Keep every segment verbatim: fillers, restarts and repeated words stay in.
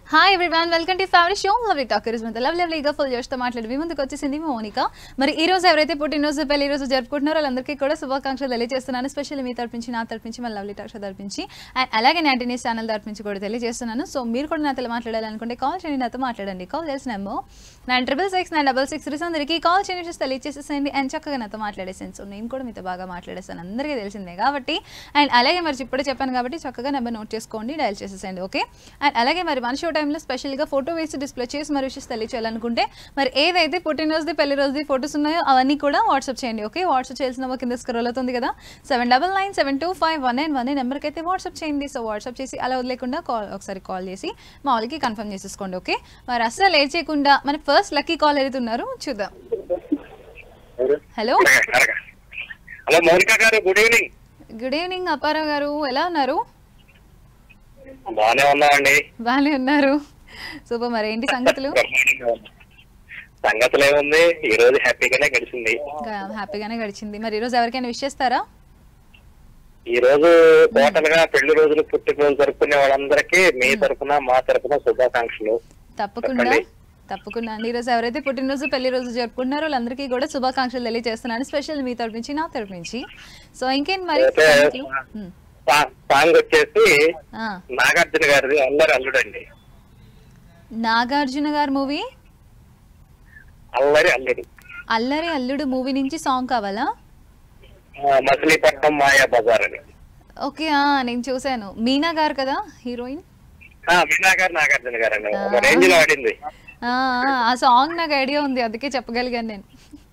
Hi everyone, welcome to family show lovely talkers. మన love లవ్లీగా full జోష్తో మాట్లాడి మీ ముందుకు వచ్చేసింది మోనిక. మరి ఈ రోజు ఎవరైతే పుట్టినరోజు పెళ్లి రోజు జరుపుకుంటున్నారో వాళ్ళందరికీ కూడా శుభాకాంక్షలు తెలియజేస్తున్నాను. స్పెషల్లీ మీ తరపుంచి, నా తరపుంచి, మన లవ్లీ టాక్ షో తరపుంచి అండ్ అలాగే నైన్టీ న్యూస్ ఛానల్ తరపుంచి కూడా తెలియజేస్తున్నాను. సో మీరు కూడా నాతో మాట్లాడాలనుకుంటే కాల్ చేయండి, నాతో మాట్లాడండి. కాల్ చేసిన number nine triple six nine double six three అందరికీ కాల్ చేయండి, విషయం తెలియజేసేసేయండి అండ్ చక్కగా నాతో మాట్లాడేసాను. సో నేను కూడా మీతో బాగా మాట్లాడేస్తాను, అందరికీ తెలిసిందే కాబట్టి. అండ్ అలాగే మరి ఇప్పుడే చెప్పాను కాబట్టి చక్కగా నెంబర్ నోట్ చేసుకోండి, డయల్ చేసేసేయండి. ఓకే. అండ్ అలాగే మరి మన షో టైంలో స్పెషల్గా ఫోటో వేసి డిస్ప్లే చేసి మరి విషయం తెలియచేయాలనుకుంటే మరి ఏదైతే పుట్టినరోజుది పెళ్లి రోజుది ఫోటోస్ ఉన్నాయో అవన్నీ కూడా వాట్సాప్ చేయండి. ఓకే. వాట్సాప్ చేయాల్సిన కింద స్క్రోల్ అవుతుంది కదా, seven double nine seven two five one nine one నెంబర్కి అయితే వాట్సాప్ చేయండి. సో వాట్సాప్ చేసి అలా వదిలేకుండా కాల్ ఒకసారి కాల్ చేసి మా వాళ్ళకి కన్ఫర్మ్ చేసేసుకోండి. ఓకే. మరి అస్సలు లేట్ చేయకుండా మన ఫస్ట్ లక్కీ కాల్ ఎదుగుతున్నారు, చూద్దాం. హలో హలో మౌనిక గారు, good evening. Good evening Appa Rao, ఎలా ఉన్నారు? బాగానే ఉన్నామండి. బాగానే ఉన్నారు. సూపర్. మరి ఏంటి సంగతులు? సంగతులు ఏముంది, ఈ రోజు హ్యాపీగానే గడిచింది. హ్యాపీగానే గడిచింది. మరి ఈ రోజు ఎవరికైనా విష్ చేస్తారా? ఈ రోజు టోటల్ గా పెళ్లి రోజులు పుట్టినరోజు జరుపుకునే వాళ్ళందరికీ మీ తరఫున మా తరఫున శుభాకాంక్షలు. తప్పకుండా తప్పకుండా అండి. ఈరోజు ఎవరైతే పుట్టినరోజు పెళ్లి రోజు జరుపుకుంటున్నారో వాళ్ళందరికీ కూడా శుభాకాంక్షలు తెలియజేస్తున్నాను, స్పెషల్ మీ తరపు నుంచి, నా తరపు నుంచి. సో ఇంకేంటి మరి సాంగ్ వచ్చేసి నాగార్జున గారిది అల్లరి అల్లుడు అండి. నాగార్జున గారి మూవీ అల్లరి అల్లుడు. అల్లరి అల్లుడు మూవీ నుంచి సాంగ్ కావాలా? మచిలీపట్నం మాయా బజార్ అని. ఓకే. నేను చూసాను. మీనా గారు కదా హీరోయిన్? మీనా గారు నాగార్జున గారు అండి, రేంజ్ లో ఆడింది. ఆ సాంగ్ నాకు ఐడియా ఉంది, అందుకే చెప్పగలిగాను నేను.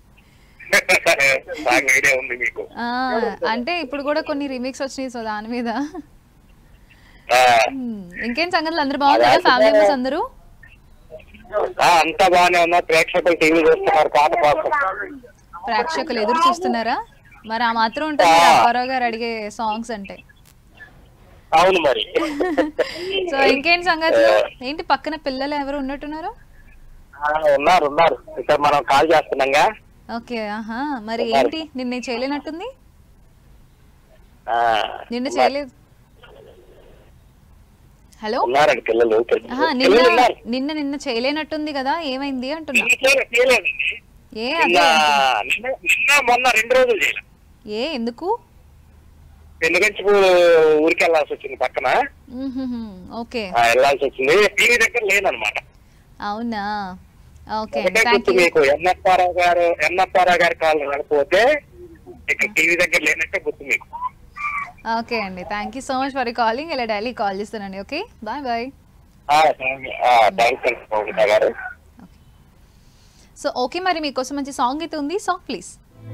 అంటే ఇప్పుడు కూడా కొన్ని రీమిక్స్ వచ్చినాయి, సో దాని మీద. ఇంకేం సంగతులు, అందరూ బాగున్నారా? ఫ్యామిలీ మెంబర్స్ అందరూ అంతా బాగానే ఉన్నా. ప్రేక్షకులు టీవీ చూస్తున్నారు, పాట కోసం. ప్రేక్షకులు ఎదురు చూస్తున్నారా? మరి ఆ మాత్రం ఉంటుంది అప్పారావు గారు అడిగే సాంగ్స్ అంటే. అవును మరి. సో ఇంకేంటి సంగతులు? ఏంటి పక్కన పిల్లలు ఎవరు ఉన్నట్టున్నారు? ఉన్నారు ఉన్నారు ఇక్కడ మనం కాల్ చేస్తున్నాంగా. ఓకే. ఆహా. మరి ఏంటి నిన్న చేయలేనట్టుంది? నిన్న చేయలేదు. హలో. నిన్న నిన్న నిన్న చేయలేనట్టుంది కదా, ఏమైంది అంటున్నా? ఏ ఏ ఎందుకు? ఎందుకంటే ఊరికి వెళ్ళాల్సి వచ్చింది, పక్కన ఓకే వెళ్ళాల్సి వచ్చింది. టీవీ దగ్గర లేదనమాట. అవునా? ఓకే. మీకు ఎన్ఎఫ్ఆర్ఆర్ గారు ఎన్ఎఫ్ఆర్ఆర్ గారి కాల్ రాకపోతే ఇక్కడ టీవీ దగ్గర లేనట్టే గుర్తు మీకు. ఓకే అండి, thank you so much for calling. ఇలా డైలీ కాల్ చేస్తానండి. Okay, bye bye. So okay, మరి మీకోసం మంచి సాంగ్ అయితే ఉంది. Song please.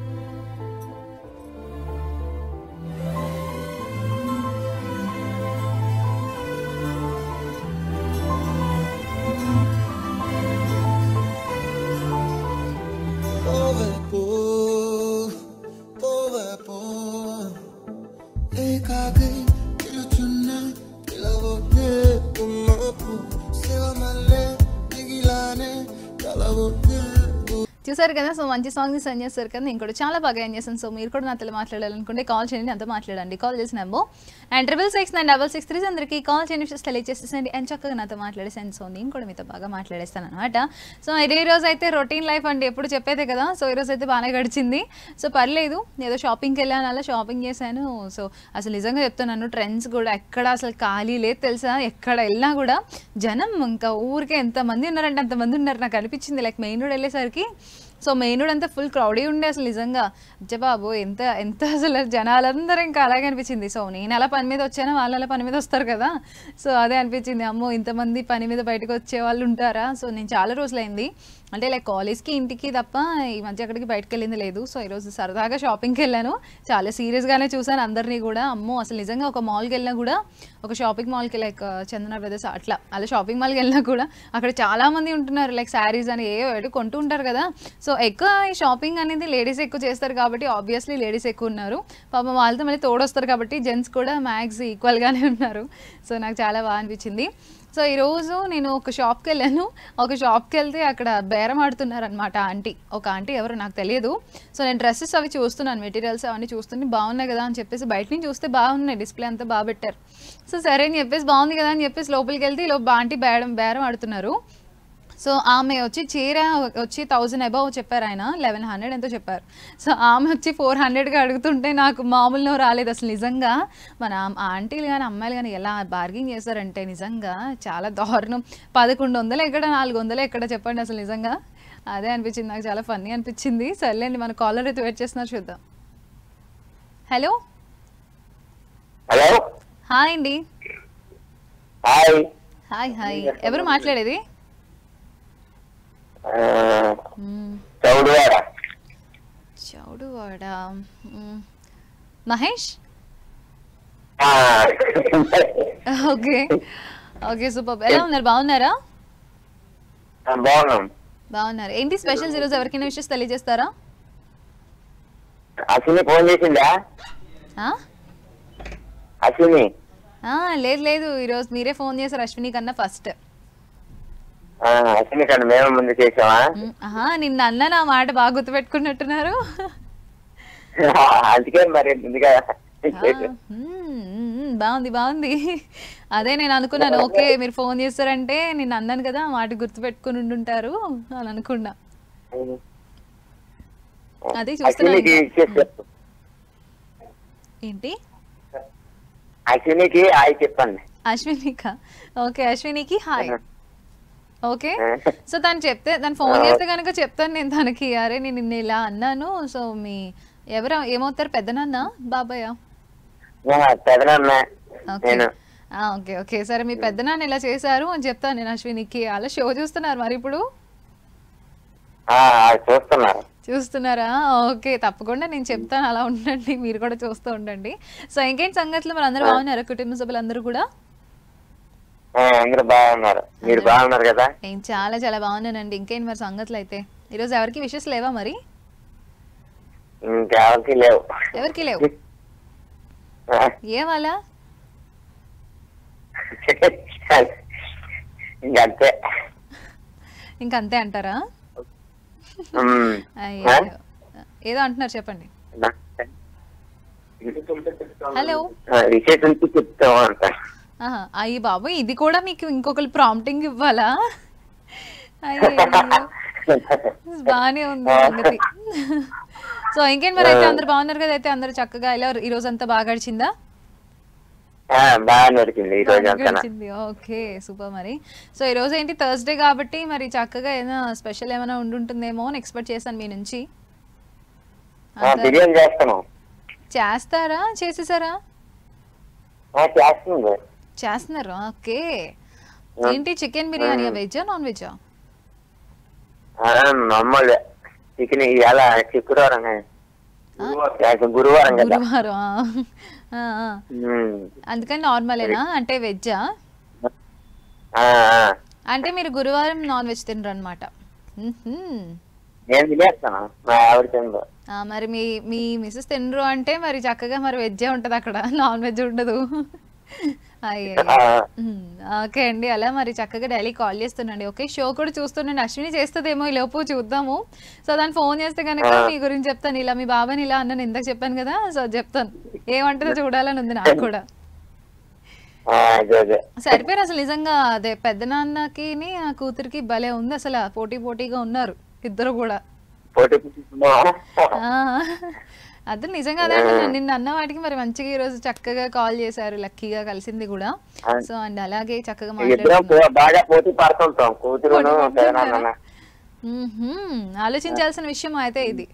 చూసారు కదా, సో మంచి సాంగ్ సెండ్ చేస్తారు కదా, నేను కూడా చాలా బాగా ఎంజాయ్ చేశాను. సో మీరు కూడా నాతో మాట్లాడాలనుకుంటే కాల్ చేయండి, అంతా మాట్లాడండి. కాల్ చేసిన number and triple six nine double six three అందరికీ కాల్ చేయండి, విషయం తెలియజేసేసండి అండ్ చక్కగా నాతో మాట్లాడేసాను. సో నేను కూడా మీతో బాగా మాట్లాడేస్తాను అనమాట. సో ఇదే రోజు అయితే రొటీన్ లైఫ్ అండి, ఎప్పుడు చెప్పేదే కదా. సో ఈరోజు అయితే బాగానే గడిచింది. సో పర్లేదు, ఏదో షాపింగ్కి వెళ్ళాను, అలా షాపింగ్ చేశాను. సో అసలు నిజంగా చెప్తున్నాను, ట్రెండ్స్ కూడా ఎక్కడ అసలు ఖాళీ లేదు తెలుసా. ఎక్కడ వెళ్ళినా కూడా జనం ఇంకా ఊరికే ఎంతమంది ఉన్నారంటే అంతమంది ఉన్నారు. నాకు అనిపించింది లైక్ మెయిన్ రోడ్ వెళ్ళేసరికి, సో మెయిన్ రోడ్ అంతా ఫుల్ క్రౌడీ ఉండే అసలు నిజంగా. జబాబు ఎంత ఎంత అసలు జనాలందరూ ఇంకా అలాగే అనిపించింది. సో నేను అలా పని మీద వచ్చాను, వాళ్ళు అలా పని మీద వస్తారు కదా. సో అదే అనిపించింది, అమ్మో ఇంతమంది పని మీద బయటకు వచ్చే వాళ్ళు ఉంటారా. సో నేను చాలా రోజులైంది అంటే లైక్ కాలేజ్కి ఇంటికి తప్ప ఈ మధ్య అక్కడికి బయటకు వెళ్ళింది లేదు. సో ఈరోజు సరదాగా షాపింగ్కి వెళ్ళాను, చాలా సీరియస్గానే చూసాను అందరినీ కూడా. అమ్మో అసలు నిజంగా ఒక మాల్కి వెళ్ళినా కూడా, ఒక షాపింగ్ మాల్కి లైక్ చందన బ్రదర్స్ అట్లా అలా షాపింగ్ మాల్కి వెళ్ళినా కూడా అక్కడ చాలామంది ఉంటున్నారు. లైక్ శారీస్ అని ఏ కొంటూ ఉంటారు కదా. సో ఎక్కువ ఈ షాపింగ్ అనేది లేడీస్ ఎక్కువ చేస్తారు కాబట్టి ఆబ్వియస్లీ లేడీస్ ఎక్కువ ఉన్నారు. పాపం వాళ్ళతో మళ్ళీ తోడొస్తారు కాబట్టి జెంట్స్ కూడా మ్యాక్స్ ఈక్వల్గానే ఉన్నారు. సో నాకు చాలా బాగా అనిపించింది. సో ఈరోజు నేను ఒక షాప్కి వెళ్ళాను. ఒక షాప్కి వెళ్తే అక్కడ బేరం ఆడుతున్నారు అనమాట ఆంటీ. ఒక ఆంటీ ఎవరు నాకు తెలియదు. సో నేను డ్రెస్సెస్ అవి చూస్తున్నాను, మెటీరియల్స్ అవన్నీ చూస్తుంటే బాగున్నాయి కదా అని చెప్పేసి బయట నుంచి చూస్తే బాగున్నాయి, డిస్ప్లే అంతా బాగా పెట్టారు. సో సరే అని చెప్పేసి బాగుంది కదా అని చెప్పేసి లోపలికి వెళ్తే ఇలా ఆంటీ బేరం బేరం ఆడుతున్నారు. సో ఆమె వచ్చి చీర వచ్చి థౌజండ్ అబౌవ్ చెప్పారు, ఆయన లెవెన్ హండ్రెడ్ ఎంతో చెప్పారు. సో ఆమె వచ్చి ఫోర్ హండ్రెడ్గా అడుగుతుంటే నాకు మామూలులో రాలేదు అసలు. నిజంగా మన ఆంటీలు కానీ అమ్మాయిలు కానీ ఎలా బార్గింగ్ చేస్తారంటే నిజంగా చాలా దారుణం. పదకొండు వందలు ఎక్కడ, నాలుగు వందలు ఎక్కడ చెప్పండి అసలు. నిజంగా అదే అనిపించింది, నాకు చాలా ఫన్నీ అనిపించింది. సర్లేండి, మన కాలర్ అయితే వెయిట్ చేస్తున్నారు, చూద్దాం. హలో హలో హాయ్ అండి. హాయ్ హాయ్ హాయ్ ఎవరు మాట్లాడేది? Chowduwada. Chowduwada Mahesh. Okay okay super. ఎలా ఉన్నారు, బాగున్నారా? బాగున్నాం. బాగున్నారు. ఏంటి స్పెషల్స్ ఈరోజు? ఎవరికైనా విషయం తెలియజేస్తారా? అశ్విని ఫోన్ చేసిందా? అశ్విని లేదు లేదు, ఈరోజు మీరే ఫోన్ చేశారు అశ్విని కన్నా ఫస్ట్. అశ్విని కన్నా మేము ముందు చేసామా? నిన్న అన్న నా మాట బాగా గుర్తుపెట్టుకున్నట్టున్నారు. అందుకే మరి బాగుంది బాగుంది. అదే నేను అనుకున్నాను, ఓకే మీరు ఫోన్ చేస్తారంటే నేను అన్నాను కదా మాట గుర్తుపెట్టుకుని ఉండుంటారు అని అనుకున్నా. అదే చూస్తున్నా. ఏంటి అశ్వినికి హాయ్ చెప్పండి. అశ్వినిక ఓకే, అశ్వినికి హాయ్. ఓకే సో తను చెప్తే, తను ఫోన్ చేస్తే కనుక చెప్తాను నేను తనకి, అరే నేను నిన్న ఇలా అన్నాను. సో మీ ఎవరు ఏమవుతారు, పెద్దనాన్న బాబాయ్? ఓకే ఓకే సరే, మీ పెద్దనాన్న ఇలా చేశారు అని చెప్తాను నేను అశ్వినికి. అలా షో చూస్తున్నారు మరి ఇప్పుడు? చూస్తున్నారా? ఓకే తప్పకుండా నేను చెప్తాను, అలా ఉండండి, మీరు కూడా చూస్తూ ఉండండి. సో ఇంకేంటి సంగతులు, మరి అందరూ బాగున్నారా? కుటుంబ సభ్యులు అందరూ కూడా అందరూ బాగున్నారు, మీరు బాగున్నారు కదా? నేను చాలా చాలా బాగున్నానండి. ఇంకేంటి మరి సంగతులు? అయితే ఈరోజు ఎవరికి విషెస్ లేవా మరి? ఇంకెవరికి లేవు. ఎవరికి లేవు? ఏమలా? ఇంకంతే. ఇంకంతే అంటారా? ఏదో అంటున్నారు, చెప్పండి. హలో అయ్యి బాబు, ఇది కూడా మీకు ఇంకొకరు ప్రాంప్టింగ్ ఇవ్వాలా? బానే ఉంది సంగతి. సో ఇంకేంటి మరి, అయితే అందరు బాగున్నారు కదా? అయితే అందరు చక్కగా ఇలా ఈ రోజు అంతా బాగా గడిచిందా? గడిచింది. Okay super. మరి సో ఈ రోజు ఏంటి థర్స్డే కాబట్టి మరి చక్కగా ఏదైనా స్పెషల్ ఏమైనా ఉండుంటుందేమో అని ఎక్స్పెక్ట్ చేశాను మీ నుంచి. చేస్తారా? చేసేసారా? చేస్తున్నారు. ఓకే ఏంటి చికెన్ బిర్యానీ వెజ్జా నాన్ వెజ్జా? చికెన్ ఇవాళ శుక్రవారం, గురువారం గురువారం అందుకని నార్మలేనా? అంటే వెజ్జా? అంటే మీరు గురువారం నాన్ వెజ్ తినరు అనమాట. మరి మీ మీ మిస్సెస్ తినరు అంటే మరి చక్కగా మరి వెజ్జే ఉంటది అక్కడ, నాన్ వెజ్ ఉండదు. అయ్యో ఓకే అండి, అలా మరి చక్కగా డైలీ కాల్ చేస్తుండండి. ఓకే షో కూడా చూస్తుండండి. అశ్విని చేస్తుందేమో ఈ లోపు, చూద్దాము. సో దాన్ని ఫోన్ చేస్తే కనుక మీ గురించి చెప్తాను. ఇలా మీ బాబాని ఇలా అన్నాను ఇందాక చెప్పాను కదా, సో చెప్తాను ఏమంటారో చూడాలని ఉంది నాకు కూడా. సరిపోయారు అసలు నిజంగా. అదే పెద్ద నాన్నకి ఆ కూతురికి భలే ఉంది అసలు, పోటీ పోటీగా ఉన్నారు ఇద్దరు కూడా. అదే నిజంగా అదే నిన్న అన్న వాటికి మరి మంచిగా ఈ రోజు చక్కగా కాల్ చేశారు, లక్కీగా కలిసింది కూడా. సో అండ్ అలాగే చక్కగా ఆలోచించాల్సిన విషయం అయితే ఇది.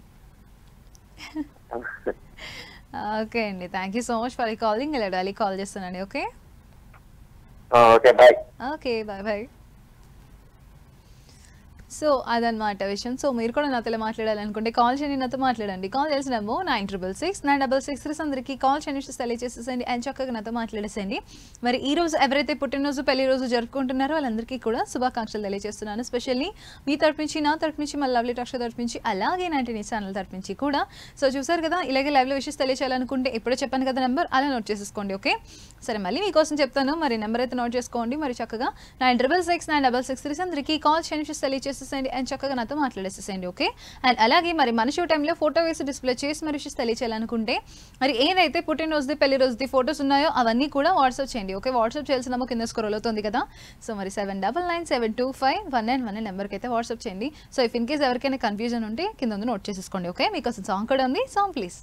ఓకే అండి, thank you so much for calling. ఇలా డైలీ కాల్ చేస్తానండి. Okay okay bye bye. So అదనమాట విషయం. సో మీరు కూడా నాతో మాట్లాడాలనుకుంటే కాల్ చేయండి, నాతో మాట్లాడండి. కాల్ చేసిన number nine triple six nine double six three అందరికీ కాల్ చేయండి, తెలియజేసేసండి అండ్ చక్కగా నాతో మాట్లాడేసండి. మరి ఈ రోజు ఎవరైతే పుట్టినరోజు పెళ్లి రోజు జరుపుకుంటున్నారో వాళ్ళందరికీ కూడా శుభాకాంక్షలు తెలియజేస్తున్నాను. స్పెషల్లీ మీ తరపు నుంచి, నా తరపు నుంచి, మన లవ్లీ టాక్ష తరపు నుంచి, అలాగే నైన్టీ న్యూస్ ఛానల్ తరపు నుంచి కూడా. సో చూసారు కదా, ఇలాగే లైవ్లో విషెస్ తెలియచేయాలనుకుంటే ఇప్పుడే చెప్పాను కదా నెంబర్, అలా నోట్ చేసేసుకోండి. ఓకే సరే, మళ్ళీ మీకోసం చెప్తాను. మరి నెంబర్ అయితే నోట్ చేసుకోండి. మరి చక్కగా nine triple six nine double six three అందరికీ కాల్ చేయండి, విషెస్ తెలియజేసేసండి అండ్ చక్కగా నాతో మాట్లాడేసేసండి. ఓకే అండ్ అలాగే మరి మన షో టైంలో ఫోటో వేసి డిస్ప్లే చేసి మరి విషెస్ తెలియచేయాలనుకుంటే మరి ఏదైతే పుట్టినరోజుది పెళ్లి రోజుది ఫోటోస్ ఉన్నాయో అవన్నీ కూడా వాట్సాప్ చేయండి. ఓకే వాట్సాప్ చేయాల్సిన నమ్మకం కింద స్క్రోల్ అవుతుంది కదా. సో మరి seven double nine seven two five one nine one నెంబర్కి అయితే వాట్సాప్ చేయండి. సో ఇఫ్ ఇన్ కేస్ ఎవరికైనా కన్ఫ్యూజన్ ఉంటే కింద ఉంది నోట్ చేసేసుకోండి. ఓకే మీకోసం సాంగ్ కూడా ఉంది, సాంగ్ ప్లీజ్.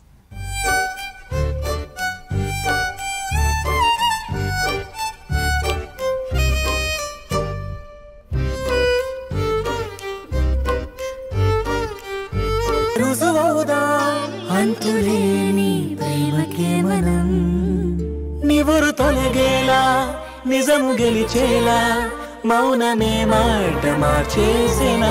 అంతులేని ప్రేమకే మనం నివురు తొలగేలా, నిజము గెలిచేలా, మౌనమే మాట మార్చేసేనా.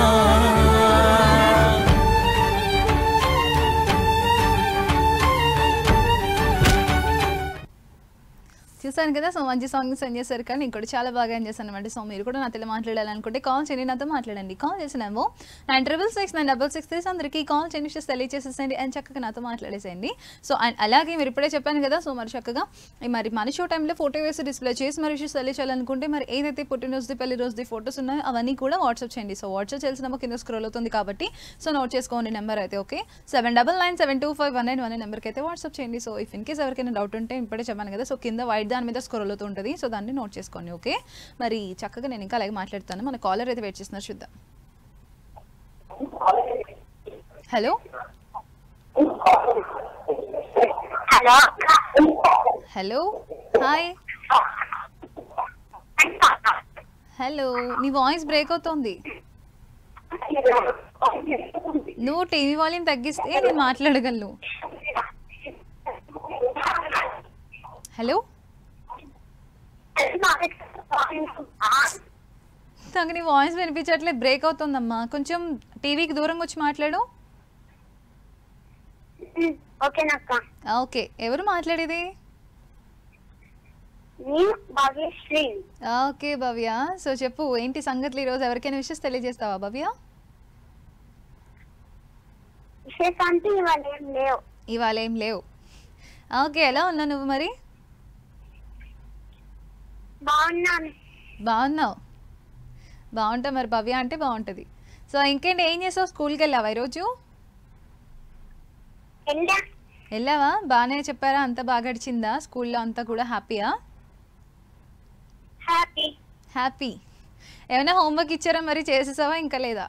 చూసాను కదా. సో మంచి సాంగ్ సెండ్ చేశారు కానీ ఇంకోటి చాలా బాగా ఎంజాయ్ చేశాను అనమాట. సో మీరు కూడా నాతో మాట్లాడాలనుకుంటే కాల్ చేయండి, నాతో మాట్లాడండి. కాల్ చేసినామో nine triple six nine double six three అందరికీ కాల్ చేయండి, విషెస్ తెలియజేసేసండి అండ్ చక్కగా నాతో మాట్లాడేసేయండి. సో అండ్ అలాగే మీరు ఇప్పుడే చెప్పాను కదా. సో మరి చక్కగా మరి మన షో టైంలో ఫోటో వేసి డిస్ప్లే చేసి మరి విషెస్ తెలియచేయాలనుకుంటే మరి ఏదైతే పుట్టినరోజుది పెళ్లి రోజుది ఫోటోస్ ఉన్నాయో అవన్నీ కూడా వాట్సాప్ చేయండి. సో వాట్సాప్ చేయాల్సిన నెంబర్ కింద స్క్రోల్ అవుతుంది కాబట్టి సో నోట్ చేసుకోండి నెంబర్ అయితే. Okay seven double nine seven two five one nine one నెంబర్కి అయితే వాట్సాప్ చేయండి. సో ఇఫ్ ఇన్ కేస్ ఎవరికైనా డౌట్ ఉంటే ఇప్పుడే చెప్పాను కదా. సో కింద వైట్ దాని మీద స్క్రోల్ అవుతుంది, సో దాన్ని నోట్ చేసుకోండి. ఓకే మరి చక్కగా నేను ఇంకా అలాగే మాట్లాడతాను. మన కాలర్ అయితే వెయిట్ చేస్తున్నారు, చూద్దాం. Hello hello hello hi. Hello నీ వాయిస్ బ్రేక్ అవుతుంది. నువ్వు టీవీ వాల్యూమ్ తగ్గిస్తే నేను మాట్లాడగలను. హలో నాకు నీ వాయిస్ వినిపించట్లేదు, బ్రేక్ అవుతుందమ్మా. కొంచెం టీవీకి దూరంగా వచ్చి మాట్లాడు. ఓకే ఎవరు మాట్లాడేది? ఓకే భవ్య. సో చెప్పు ఏంటి సంగతులు, ఈరోజు ఎవరికైనా విషెస్ తెలియజేస్తావా భవ్య? ఇవాళ ఏం లేవు. ఓకే ఎలా ఉన్నావు నువ్వు మరి? బాగున్నావు, బాగుంటావు మరి. భవ్య అంటే బాగుంటుంది. సో ఇంకేంటి, ఏం చేసావు? స్కూల్కి వెళ్ళావా ఈరోజు? వెళ్ళావా? బాగానే చెప్పారా? అంతా బాగా గడిచిందా స్కూల్లో? అంతా కూడా హ్యాపీయా? హ్యాపీ. ఏమైనా హోంవర్క్ ఇచ్చారా మరి, చేసేసావా ఇంకా లేదా?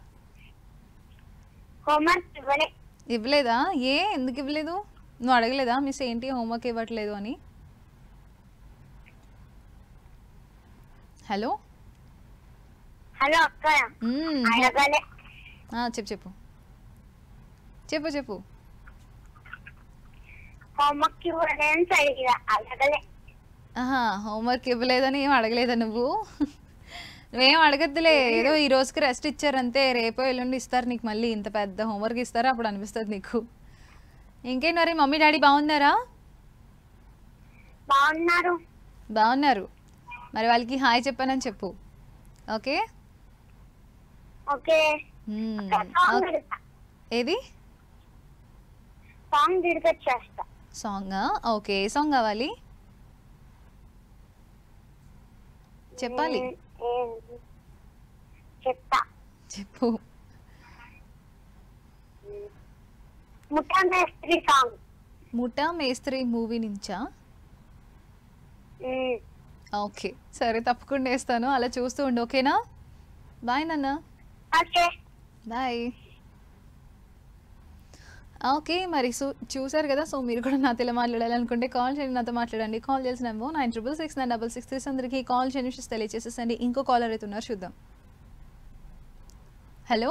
ఇవ్వలేదా? ఏ ఎందుకు ఇవ్వలేదు? నువ్వు అడగలేదా మిస్ ఏంటి హోంవర్క్ ఇవ్వట్లేదు అని? హలో హలో అక్క చెప్పు చెప్పు చెప్పు చెప్పు హోంవర్క్ ఆహా హోంవర్క్ ఇవ్వలేదని ఏం అడగలేదా నువ్వు? నువ్వేం అడగద్దులే, ఏదో ఈ రోజుకి రెస్ట్ ఇచ్చారంతే, రేపో ఎల్లుండి ఇస్తారు నీకు. మళ్ళీ ఇంత పెద్ద హోంవర్క్ ఇస్తారా అప్పుడు అనిపిస్తుంది నీకు. ఇంకేంటి మరి, మమ్మీ డాడీ బాగున్నారా? బాగున్నారు. బాగున్నారు. మరి వాళ్ళకి హాయ్ చెప్పానని చెప్పు. Okay okay. ఏది సాంగ్ డెడికేట్ చేస్తా. సాంగా? ఓకే ఏ సాంగ్ కావాలి చెప్పాలి. చెప్తా చెప్పు. ముఠా మేస్త్రి సాంగ్. ముఠా మేస్త్రి మూవీ నుంచా? ఓకే సరే తప్పకుండా వేస్తాను, అలా చూస్తూ ఉండు. ఓకేనా? బాయ్ నాన్న. బాయ్. ఓకే మరి సో చూసారు కదా. సో మీరు కూడా నాతో మాట్లాడాలనుకుంటే కాల్ చేయండి, నాతో మాట్లాడండి. కాల్ చేసిన number nine triple six nine double six three అందరికీ కాల్ చేయండి, విషెస్ తెలియజేసేసండి. ఇంకో కాలర్ అయితే ఉన్నారు, చూద్దాం. Hello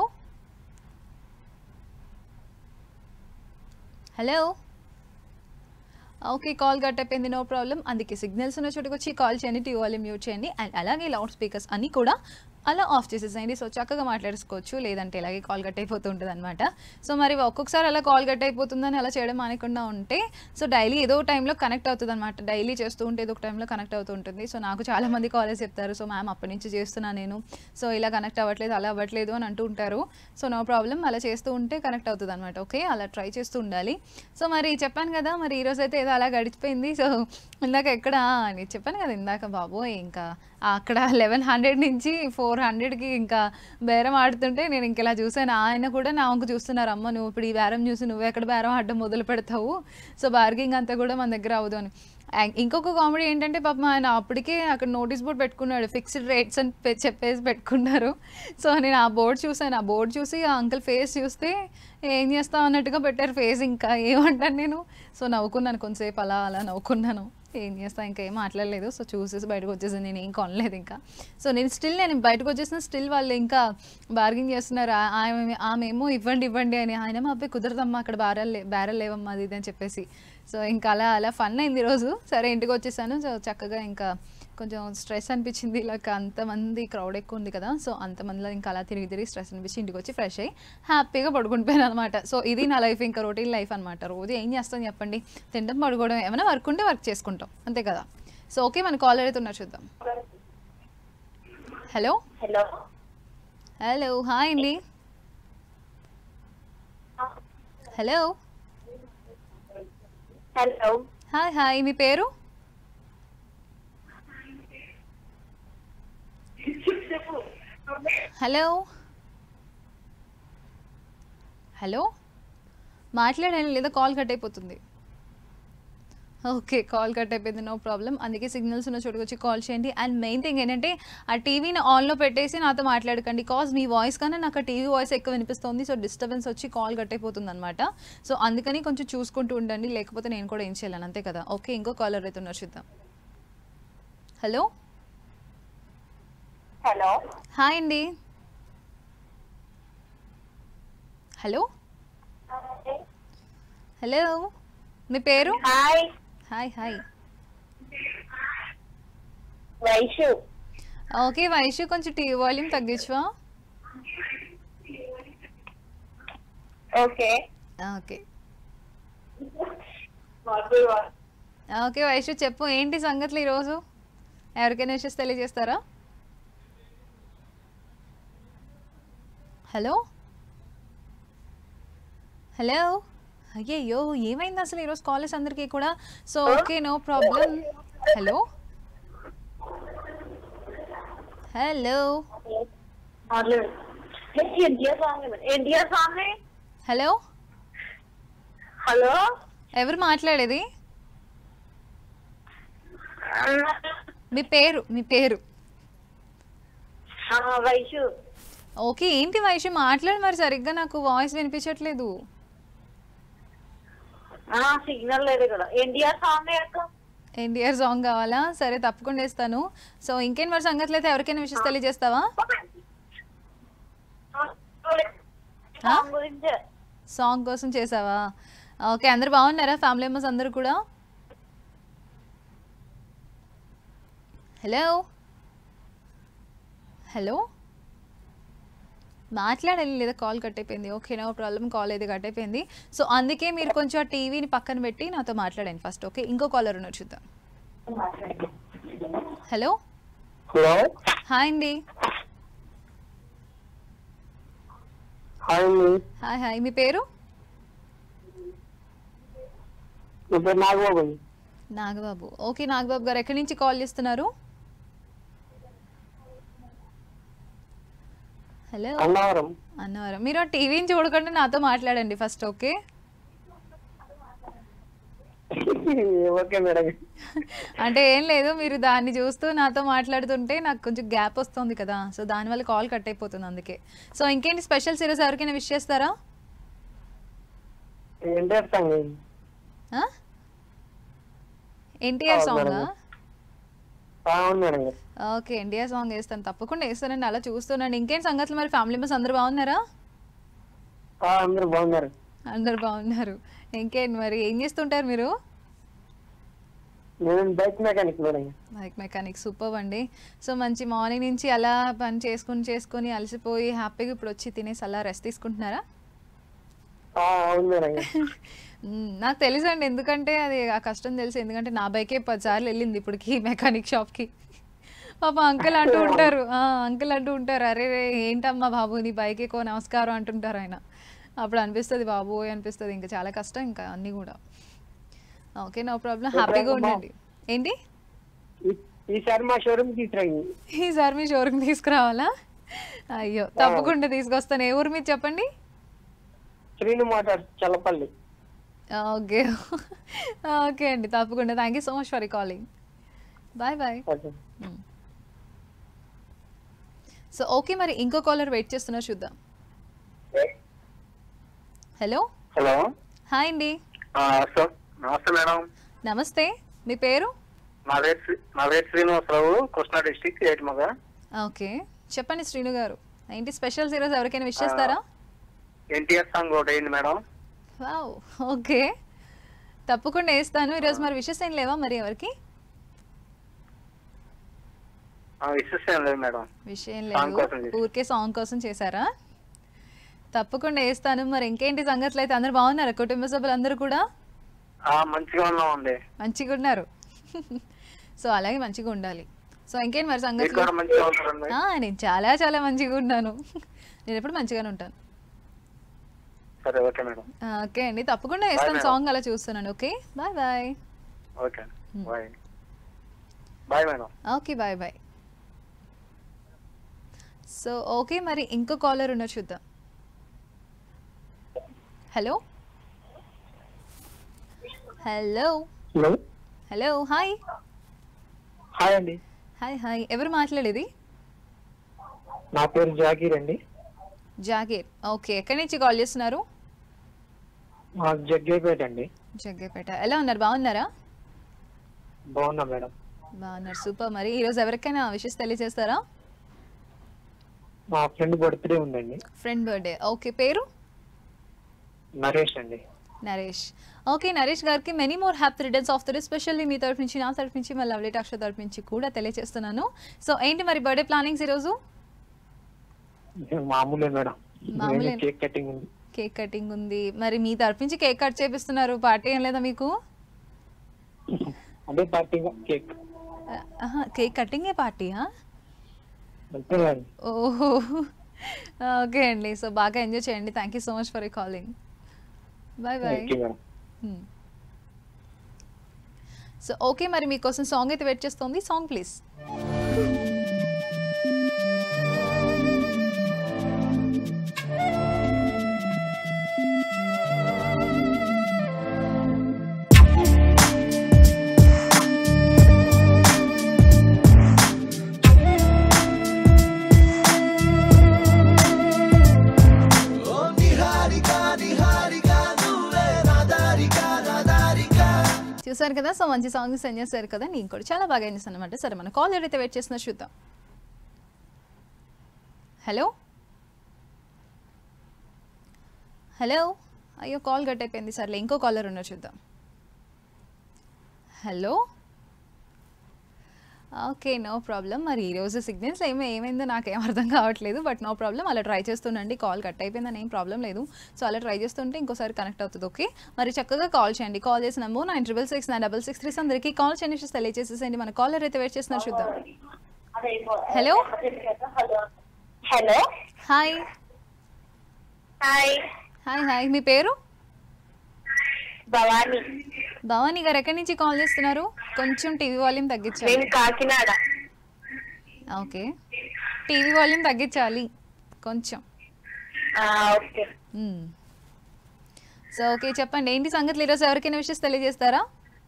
hello okay call cut అయిపోయింది, నో ప్రాబ్లం. అందుకే సిగ్నల్స్ ఉన్న చోటుకు వచ్చి కాల్ చేయండి, టీ వాల్యూమ్ మ్యూట్ చేయండి అండ్ అలాగే లౌడ్ స్పీకర్స్ అన్నీ కూడా అలా ఆఫ్ చేసేసేయండి. సో చక్కగా మాట్లాడేసుకోవచ్చు, లేదంటే ఇలాగే కాల్ కట్ అయిపోతూ ఉంటుంది అనమాట. సో మరి ఒక్కొక్కసారి అలా కాల్ కట్ అయిపోతుందని అలా చేయడం మానేకుండా ఉంటే సో డైలీ ఏదో టైంలో కనెక్ట్ అవుతుంది అనమాట. డైలీ చేస్తూ ఉంటే ఏదో ఒక టైంలో కనెక్ట్ అవుతూ ఉంటుంది. సో నాకు చాలామంది కాలేజ్ చెప్తారు, సో మ్యామ్ అప్పటి నుంచి చేస్తున్నాను నేను, సో ఇలా కనెక్ట్ అవ్వట్లేదు అలా అవ్వట్లేదు అని అంటూ ఉంటారు. సో నో ప్రాబ్లం, అలా చేస్తూ ఉంటే కనెక్ట్ అవుతుంది అనమాట. ఓకే, అలా ట్రై చేస్తూ ఉండాలి. సో మరి చెప్పాను కదా, మరి ఈరోజు అయితే ఏదో అలా గడిచిపోయింది. సో ఇందాక ఎక్కడ అని చెప్పాను కదా ఇందాక, బాబోయ్ ఇంకా అక్కడ లెవెన్ హండ్రెడ్ నుంచి ఫోర్ హండ్రెడ్కి ఇంకా బేరం ఆడుతుంటే నేను ఇంక ఇలా చూసాను. ఆయన కూడా నాకు చూస్తున్నారు, అమ్మ నువ్వు ఇప్పుడు ఈ బేరం చూసి నువ్వు ఎక్కడ బేరం ఆడడం మొదలు పెడతావు, సో బార్గింగ్ అంతా కూడా మన దగ్గర అవ్వదు అని. ఇంకొక కామెడీ ఏంటంటే పాపం ఆయన అప్పటికే అక్కడ నోటీస్ బోర్డ్ పెట్టుకున్నాడు, ఫిక్స్డ్ రేట్స్ అని చెప్పేసి పెట్టుకున్నారు. సో నేను ఆ బోర్డు చూసాను, ఆ బోర్డు చూసి ఆ అంకుల్ ఫేస్ చూస్తే ఏం చేస్తాం అన్నట్టుగా పెట్టారు ఫేస్. ఇంకా ఏమంటాను నేను, సో నవ్వుకున్నాను కొంతసేపు, అలా అలా నవ్వుకున్నాను. ఏం చేస్తా, ఇంకా ఏం మాట్లాడలేదు. సో చూసేసి బయటకు వచ్చేసి నేను ఏం కొనలేదు ఇంకా. సో నేను స్టిల్ నేను బయటకు వచ్చేసిన స్టిల్ వాళ్ళు ఇంకా బార్గింగ్ చేస్తున్నారు. ఆమె ఆమెమో ఇవ్వండి ఇవ్వండి అని, ఆయన మా అబ్బాయి కుదరదమ్మా అక్కడ బ్యారల్ బ్యారల్ లేవమ్మా అది ఇది అని చెప్పేసి. సో ఇంకా అలా అలా ఫన్ అయింది ఈరోజు. సరే ఇంటికి వచ్చేసాను. సో చక్కగా ఇంకా కొంచెం స్ట్రెస్ అనిపించింది, ఇలా అంతమంది క్రౌడ్ ఎక్కువ ఉంది కదా, సో అంతమందిలో ఇంకా అలా తిరిగి తిరిగి స్ట్రెస్ అనిపించి ఇంటికి వచ్చి ఫ్రెష్ అయ్యి హ్యాపీగా పడుకుంటుపోయాను అనమాట. సో ఇది నా లైఫ్, ఇంకా రొటీన్ లైఫ్ అనమాట. రోజు ఏం చేస్తాం చెప్పండి, తింటాం పడుకోవడం, ఏమైనా వర్క్ ఉంటే వర్క్ చేసుకుంటాం అంతే కదా. సో ఓకే, మన కాల్ అడుగుతున్నారు చూద్దాం. హలో హలో హలో హాయ్ అండి. హలో హలో హాయ్ హాయ్ మీ పేరు? హలో హలో మాట్లాడాను లేదా కాల్ కట్ అయిపోతుంది. ఓకే, కాల్ కట్ అయిపోయింది, నో ప్రాబ్లం. అందుకే సిగ్నల్స్ ఉన్న చోటుకు వచ్చి కాల్ చేయండి. అండ్ మెయిన్ థింగ్ ఏంటంటే ఆ టీవీని ఆన్లో పెట్టేసి నాతో మాట్లాడకండి, కాజ్ మీ వాయిస్ కన్నా నాకు ఆ టీవీ వాయిస్ ఎక్కువ వినిపిస్తుంది. సో డిస్టర్బెన్స్ వచ్చి కాల్ కట్ అయిపోతుంది అనమాట. సో అందుకని కొంచెం చూసుకుంటూ ఉండండి, లేకపోతే నేను కూడా ఏం చేయలేను అంతే కదా. ఓకే, ఇంకో కాలర్ అయితే ఉన్నారు చూద్దాం. హలో హలో హాయ్ అండి. హలో హలో మీ పేరు? Hi hi hi Vaishu. Okay Vaishu, కొంచెం టీవీ వాల్యూమ్ తగ్గించవా? ఓకే ఓకే ఓకే వైషు చెప్పు, ఏంటి సంగతులు ఈరోజు? ఎవరికైనా విషయం తెలియజేస్తారా? హలో హలో అయ్యయ్యో ఏమైంది అసలు ఈరోజు కాలేజ్ అందరికీ కూడా. So okay no problem. Hello hello hello hello ఎవరు మాట్లాడేది? మీ పేరు మీ పేరు? వైషు. ఓకే, ఏంటి వైషు మాట్లాడు మరి, సరిగ్గా నాకు వాయిస్ వినిపించట్లేదు. సిగ్నల్ లేదు ఇక్కడ. ఎన్టీఆర్ సాంగ్ ఎన్టీఆర్ సాంగ్ కావాలా? సరే తప్పకుండా ఇస్తాను. సో ఇంకేం మరి సంగతులు అయితే ఎవరికైనా విషయం తెలియజేస్తావా? సాంగ్ కోసం చేసావా? ఓకే, అందరు బాగున్నారా? ఫ్యామిలీ మెంబర్స్ అందరూ కూడా? హలో హలో మాట్లాడాలి లేదా కాల్ కట్ అయిపోయింది. ఓకే నో ప్రాబ్లం, కాల్ అయితే కట్ అయిపోయింది. సో అందుకే మీరు కొంచెం ఆ టీవీని పక్కన పెట్టి నాతో మాట్లాడండి ఫస్ట్. ఓకే, ఇంకో కాలర్ ఉన్నారు చూద్దాం. హలో హలో హాయ్ అండి. హాయ్ అండి. హాయ్ హాయ్ మీ పేరు? నాగబాబు. నాగబాబు. ఓకే నాగబాబు గారు, ఎక్కడి నుంచి కాల్ చేస్తున్నారు? హలో అన్నవరం. అన్నవరం. మీరు ఆ టీవీని చూడకుండా నాతో మాట్లాడండి ఫస్ట్. Okay okay madam. అంటే ఏం లేదు, మీరు దాన్ని చూస్తూ నాతో మాట్లాడుతుంటే నాకు కొంచెం గ్యాప్ వస్తుంది కదా, సో దానివల్ల కాల్ కట్ అయిపోతుంది అందుకే. సో ఇంకేంటి స్పెషల్స్ ఈరోజు ఎవరికైనా విష్ చేస్తారా? NTR song. ఎన్టీఆర్ సాంగా? అవును మేడం. ఓకే, ఎన్టీఆర్ సాంగ్ వేస్తాను, తప్పకుండా వేస్తానండి. అలా చూస్తున్నాను. ఇంకేంటి సంగతులు మరి, ఫ్యామిలీ మెంబర్స్ అందరు బాగున్నారా? అందరు బాగున్నారు. అందరు బాగున్నారు. ఇంకేంటి మరి, ఏం చేస్తుంటారు మీరు? నేను bike mechanic madam. Bike mechanic super అండి. సో మంచి మార్నింగ్ నుంచి అలా పని చేసుకుని చేసుకుని అలసిపోయి హ్యాపీగా ఇప్పుడు వచ్చి తినేసి అలా రెస్ట్ తీసుకుంటున్నారా? అవును మేడం. నాకు తెలుసండి, ఎందుకంటే అది ఆ కష్టం తెలుసు. ఎందుకంటే నా బైకే పదిసార్లు వెళ్ళింది ఇప్పటికి మెకానిక్ షాప్కి. పాప అంకుల్ అంటూ ఉంటారు అంకుల్ అంటూ ఉంటారు అరే ఏంటమ్మా బాబు నీ బైక్ ఎక్కువ నమస్కారం అంటుంటారు ఆయన. అప్పుడు అనిపిస్తుంది బాబు అనిపిస్తుంది, ఇంకా చాలా కష్టం ఇంకా అన్నీ కూడా. ఓకే నో ప్రాబ్లం, హ్యాపీగా ఉండండి. ఏంటి ఈసారి మా షోరూమ్ తీసుకురండి. ఈసారి మీ షోరూమ్ తీసుకురావాలా? అయ్యో తప్పకుండా తీసుకొస్తాను. ఏ ఊరు మీరు చెప్పండి? Srinu motors Challapalli. Okay okay అండి తప్పకుండా. Thank you so much for calling. Bye bye. So okay మరి ఇంకో కాలర్ వెయిట్ చేస్తున్నారు, చూద్దాం. హలో హలో హాయ్ అండి. నమస్తే మేడం. నమస్తే, మీ పేరు? నా పేరు నా పేరు శ్రీనివాసరావు, కృష్ణా డిస్ట్రిక్ట్ ఏటిమగ. ఓకే చెప్పండి శ్రీను గారు, ఏంటి స్పెషల్స్ ఈరోజు? ఎవరికైనా విష్ చేస్తారా? ఎన్టీఆర్ సాంగ్ ఒకటి అయింది మేడం. వావ్ ఓకే తప్పకుండా వేస్తాను. ఈరోజు మరి విషెస్ ఏం లేవా మరి ఎవరికి? విషెస్ ఏం లేదు మేడం. విషయం లేదు, ఊరికే సాంగ్ కోసం చేశారా? తప్పకుండా వేస్తాను. మరి ఇంకేంటి సంగతులు? అయితే అందరు బాగున్నారా? కుటుంబ సభ్యులు అందరూ కూడా మంచిగా ఉన్నామండి. మంచిగా ఉన్నారు. సో అలాగే మంచిగా ఉండాలి. సో ఇంకేంటి మరి సంగతులు? నేను చాలా చాలా మంచిగా ఉన్నాను. నేను ఎప్పుడు మంచిగానే ఉంటాను. సరే ఓకే మేడం. ఓకే అండి తప్పకుండా వేస్తాను సాంగ్, అలా చూస్తున్నాను. Okay bye bye. Okay bye bye madam. Okay bye bye. So okay మరి ఇంకో కాలర్ ఉన్నారు, చూద్దాం. Hello hello hello hello hi. Hi అండి. హాయ్ హాయ్ ఎవరు మాట్లాడేది? నా పేరు జాకీర్ అండి. జాగీర్. ఓకే ఎక్కడి నుంచి కాల్ చేస్తున్నారు? జగ్గేపేట అండి. జగ్గేపేట. ఎలా ఉన్నారు, బాగున్నారా? బాగున్నా మేడం. బాగున్నారు సూపర్. మరి ఈరోజు ఎవరికైనా విషెస్ తెలియజేస్తారా? మా ఫ్రెండ్ బర్త్డే ఉందండి. Friend birthday. ఓకే పేరు? నరేష్ అండి. నరేష్. ఓకే నరేష్ గారికి many more happy returns of the day. Specially మీ తరఫు నుంచి, నా తరఫు నుంచి, మా లవ్లీ టాక్ష తరఫు నుంచి కూడా తెలియజేస్తున్నాను. సో ఏంటి మరి బర్త్డే ప్లానింగ్స్ ఈరోజు? మామూలే మేడం. మామూలే. కేక్ కటింగ్ ఉంది. కేక్ కటింగ్ ఉంది. మరి మీ తరఫు నుంచి కేక్ కట్ చేపిస్తున్నారు, పార్టీ ఏం లేదా మీకు? అదే పార్టీ కేక్. కేక్ కటింగే పార్టీయా? అంతే మేడం. ఓహో ఓకే అండి. సో బాగా ఎంజాయ్ చేయండి. Thank you so much for calling. Bye bye. So okay మరి మీకోసం సాంగ్ అయితే వెయిట్ చేస్తుంది. Song please. చూసారు కదా, సో మంచి సాంగ్ సెండ్ చేశారు కదా, నేను కూడా చాలా బాగా చేస్తాను అనమాట. సరే మన కాల్ ఎవరైతే వెయిట్ చేస్తున్నా చూద్దాం. హలో హలో అయ్యో కాల్ కట్ అయిపోయింది. సర్లే ఇంకో కాలర్ ఉన్నారు, చూద్దాం. Hello okay no problem. మరి ఈరోజు సిగ్నల్స్ ఏమో ఏమైందో నాకేం అర్థం కావట్లేదు, బట్ నో ప్రాబ్లం. అలా ట్రై చేస్తుండండి. కాల్ కట్ అయిపోయిందని ఏం ప్రాబ్లం లేదు. సో అలా ట్రై చేస్తుంటే ఇంకోసారి కనెక్ట్ అవుతుంది. ఓకే మరి చక్కగా కాల్ చేయండి. కాల్ చేసిన number nine triple six nine double six three. అందరికీ కాల్ చేయండి, తెలియజేసేసేయండి. మన కాలర్ అయితే వెయిట్ చేస్తున్నారు, చూద్దాం. Hello hello hi hi hi hi మీ పేరు? భవాని. భవానీ గారు ఎక్కడి నుంచి కాల్ చేస్తున్నారు? కొంచెం టీవీ వాల్యూమ్ తగ్గించాలి. నేను కాకినాడ. ఓకే టీవీ వాల్యూమ్ తగ్గించాలి కొంచెం. ఓకే సో ఓకే చెప్పండి ఏంటి సంగతులు? ఈరోజు ఎవరికైనా విషయం తెలియజేస్తారా?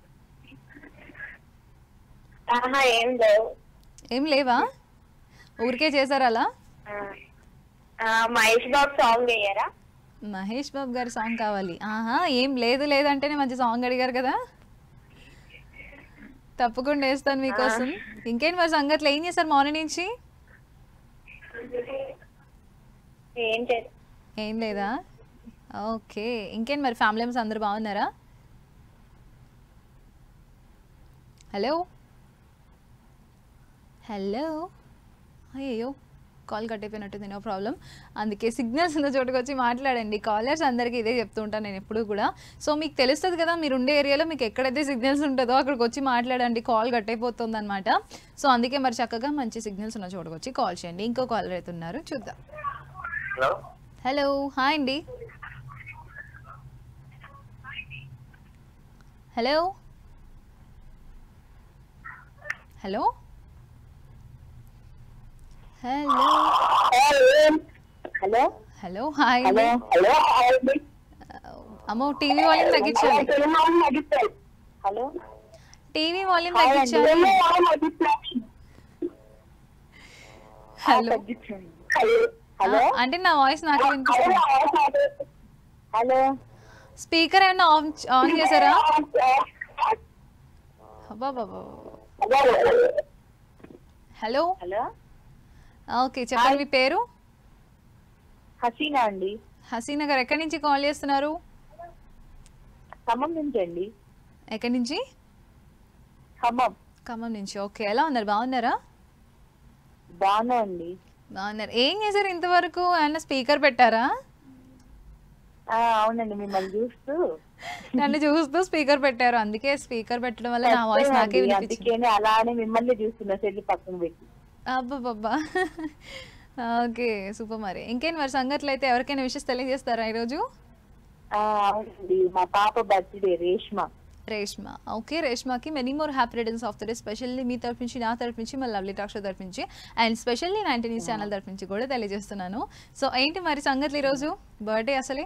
ఏం లేవు. ఏం లేవా? ఊరికే చేశారా అలా? మహేష్ బాబు సాంగ్ వేయరా? మహేష్ బాబు గారి సాంగ్ కావాలి. ఆహా ఏం లేదు లేదంటేనే మంచి సాంగ్ అడిగారు కదా, తప్పకుండా వేస్తాను మీకోసం. ఇంకేంటి మరి సంగతులు? ఏం చేశారు మార్నింగ్ నుంచి? ఏం లేదా? ఓకే ఇంకేంటి మరి ఫ్యామిలీ మెంబర్స్ అందరూ బాగున్నారా? హలో హలో అయ్యో కాల్ కట్ అయిపోయినట్టుంది, నో ప్రాబ్లం. అందుకే సిగ్నల్స్ ఉన్న చోటుకు వచ్చి మాట్లాడండి. కాలర్స్ అందరికీ ఇదే చెప్తూ ఉంటాను నేను ఎప్పుడు కూడా. సో మీకు తెలుస్తుంది కదా, మీరు ఉండే ఏరియాలో మీకు ఎక్కడైతే సిగ్నల్స్ ఉంటుందో అక్కడికి వచ్చి మాట్లాడండి, కాల్ కట్ అయిపోతుంది అనమాట. సో అందుకే మరి చక్కగా మంచి సిగ్నల్స్ ఉన్న చోటుకు వచ్చి కాల్ చేయండి. ఇంకో కాలర్ అయితే ఉన్నారు, చూద్దాం. హలో హలో హాయ్ అండి. Hello hello hello hello hello hi hello అండి. హలో అమ్మో టీవీ వాల్యూమ్ తగ్గించాలి, హలో టీవీ వాల్యూమ్ తగ్గించాలి. హలో హలో ఆ, అంటే నా వాయిస్ నాకు వినిపిస్తుంది. హలో స్పీకర్ ఏమన్నా ఆన్ ఆన్ చేశారా? అబ్బా బాబా. హలో హలో ఓకే చెప్పండి, మీ పేరు? హసీనా అండి, హసీనా గారు ఎక్కడి నుంచి కాల్ చేస్తున్నారు? ఖమ్మం నుంచి అండి. ఎక్కడి నుంచి? ఖమ్మం. ఖమ్మం నుంచి. ఓకే ఎలా ఉన్నారు, బాగున్నారా? బాగున్నా అండి. బాగున్నారు. ఏం చేశారు ఇంతవరకు? ఏమన్నా స్పీకర్ పెట్టారా? ఆ, అవునండి, మిమ్మల్ని చూస్తూ నన్ను చూస్తూ స్పీకర్ పెట్టారు, అందుకే స్పీకర్ పెట్టడం వల్ల నా వాయిస్ నాకే వినిపించింది. అందుకనే అలానే మిమ్మల్ని చూస్తున్నా సెల్ పక్కన పెట్టి. అబ్బాబ్బా. Okay super. మరి ఇంకేం మరి సంగతులు అయితే ఎవరికైనా విషయం తెలియజేస్తారా ఈరోజు? ఆ, అవునండి, మా పాప బర్త్డే రేష్మ. రేష్మ. ఓకే రేష్మకి many more happy returns of the day. Specially మీ తరఫు నుంచి, నా తరఫు నుంచి, మా లవ్లీ టాక్ షో తరఫు నుంచి, and specially ninety news channel తరఫు నుంచి కూడా తెలియజేస్తున్నాను. సో ఏంటి మరి సంగతులు ఈరోజు బర్త్డే అసలే?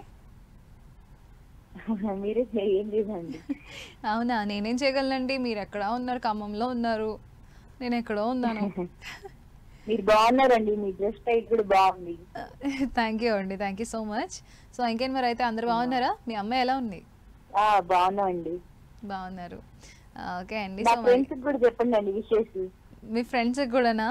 మీరే ఏం లేదండి. అవునా, నేనేం చేయగలనండి, మీరు ఎక్కడ ఉన్నారు? ఖమ్మంలో ఉన్నారు, నేను ఎక్కడో ఉన్నాను. మీరు బాగున్నారండి, మీ డ్రెస్ స్టైల్ కూడా బాగుంది. థ్యాంక్ యూ అండి, thank you so much. So ఇంకేం మరి అయితే అందరు బాగున్నారా? మీ అమ్మాయి ఎలా ఉంది? ఆ, బాగున్నా అండి. బాగున్నారు. ఓకే అండి. మా సో ఫ్రెండ్స్ కూడా చెప్పండి అండి విశేషం. మీ ఫ్రెండ్స్ కూడానా?